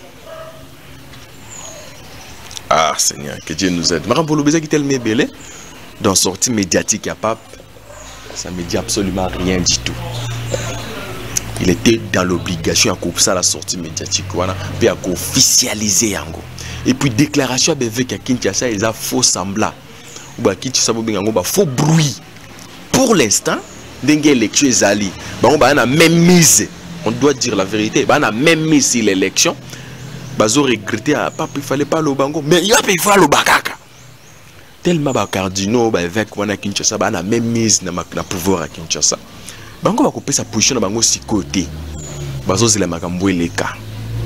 Ah Seigneur, que Dieu nous aide. Maram Bolobeza qui tellement belé dans sortie médiatique à pape, ça me dit absolument rien du tout. Il était dans l'obligation à couper ça la sortie médiatique, voilà, puis à officialiser yango. Et puis déclaration avec à Kinshasa, ils a faux semblant. Ou bah Kinshasa yango bah faux bruit. Pour l'instant, dengue élection ezali, bah on bah on a même mise. On doit dire la vérité, bah on a même mise sur l'élection. Bazo regretté à papa il fallait pas le bango mais il il faut le bakaka tellement ba cardinaux ba évêque wana Kinshasa ba na même mise na na pouvoir à Kinshasa bango ba couper sa position na bango si côté bazo zela makambo eleka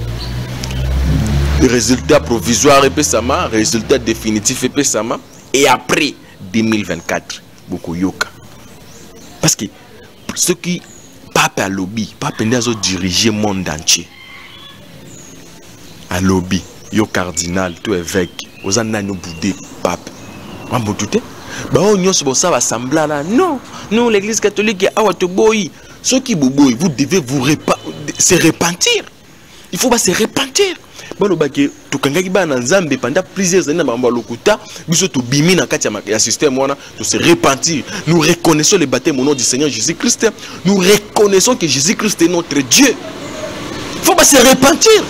résultat provisoire et pesama résultat définitif et pesama et après deux mille vingt-quatre beaucoup yoka parce que ceux qui papa lobby papa ndazo diriger monde entier à lobby, yo cardinal, tout évêque, aux années boudé, pape. On peut tout bah on y ça va sembler là. Non, nous l'église catholique est à Watoboy. Ceux qui boboy, vous devez vous se repentir. Il faut pas se repentir. Bon le baké, tout quand qui ba na Nzambe pendant plusieurs années na ba lokuta, biso to bimi na kati ya système wana, to se repentir. Nous reconnaissons le baptême au nom du Seigneur Jésus-Christ. Nous reconnaissons que Jésus-Christ est notre Dieu. Il faut pas se repentir.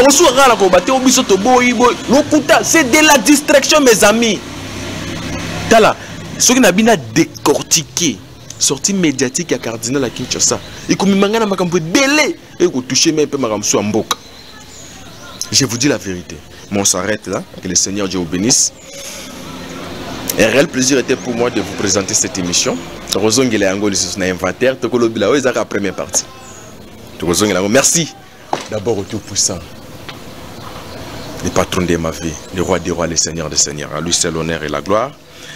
C'est de la distraction, mes amis. Tala, ce qui n'a pas décortiqué, sortie médiatique à cardinal à Kinshasa, et comme il m'a dit, belé, et que toucher même peu ma mboka. Je vous dis la vérité. Bon, on s'arrête là. Que le Seigneur Dieu vous bénisse. Un réel plaisir était pour moi de vous présenter cette émission. Inventaire, première partie. Merci. D'abord au Tout-Puissant, le patron de ma vie, le roi des rois, le Seigneur des seigneurs. À lui c'est l'honneur et la gloire.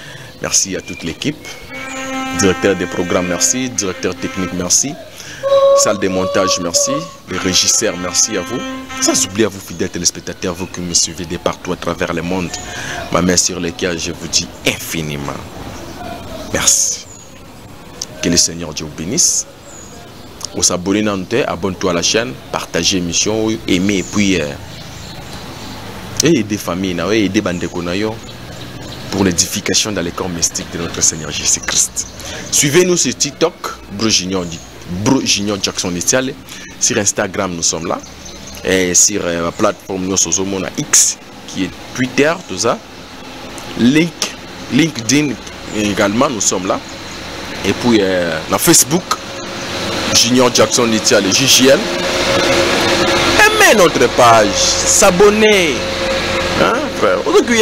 Merci à toute l'équipe. Directeur des programmes, merci. Directeur technique, merci. Salle de montage, merci. Les régisseurs, merci à vous. Sans oublier à vous, fidèles téléspectateurs, vous qui me suivez de partout à travers le monde. Ma main sur le cœur, je vous dis infiniment merci. Que le Seigneur Dieu vous bénisse. Vous s'abonnez, abonne-toi à la chaîne, partagez l'émission, aimez et puis euh, et aider famille, et aider bande pour l'édification dans les corps mystiques de notre Seigneur Jésus-Christ. Suivez-nous sur TikTok, Bro Junior, Bro Junior Jackson Etiale. Sur Instagram, nous sommes là. Et sur euh, la plateforme, nous sommes à X, qui est Twitter, tout ça. Link, LinkedIn également, nous sommes là. Et puis, euh, dans Facebook, Junior Jackson Etiale, J J L. Aimez notre page, s'abonner. Hein, frère?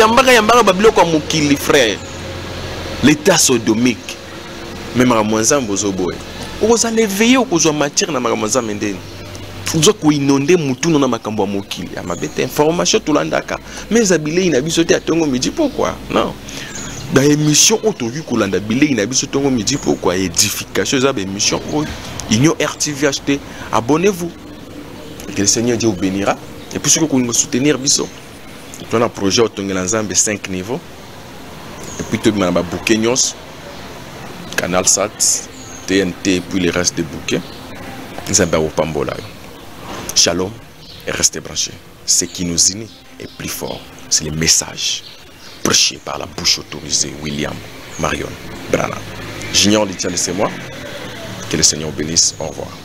Frère. L'état sodomique. Même à Mouanzan, vous avez vous allez veiller aux matières dans Mouanzan Menden. Vous avez inondé Moutou dans Makambo Mokili. Il y a des informations tout l'andaka. Mais Zabilé, il a vu sauter à Tongo, me dit pourquoi? Non. Dans l'émission, autour Kolanda Bilé, il a vu sauter me dit pourquoi? Édification, ça, émission. Union R T V H D. Abonnez-vous. Que le Seigneur Dieu vous bénira. Et puis, ce que vous nous soutenir, Bisso. On a un projet au Tongelanzambe cinq niveaux. Et puis, tout le monde a bouquet Canal Sat, T N T, puis le reste des bouquets. Nous avons Pambola. Shalom et restez branchés. Ce qui nous unit est plus fort. C'est le message prêché par la bouche autorisée William Marion Branham. Junior Etiale, c'est moi. Que le Seigneur bénisse. Au revoir.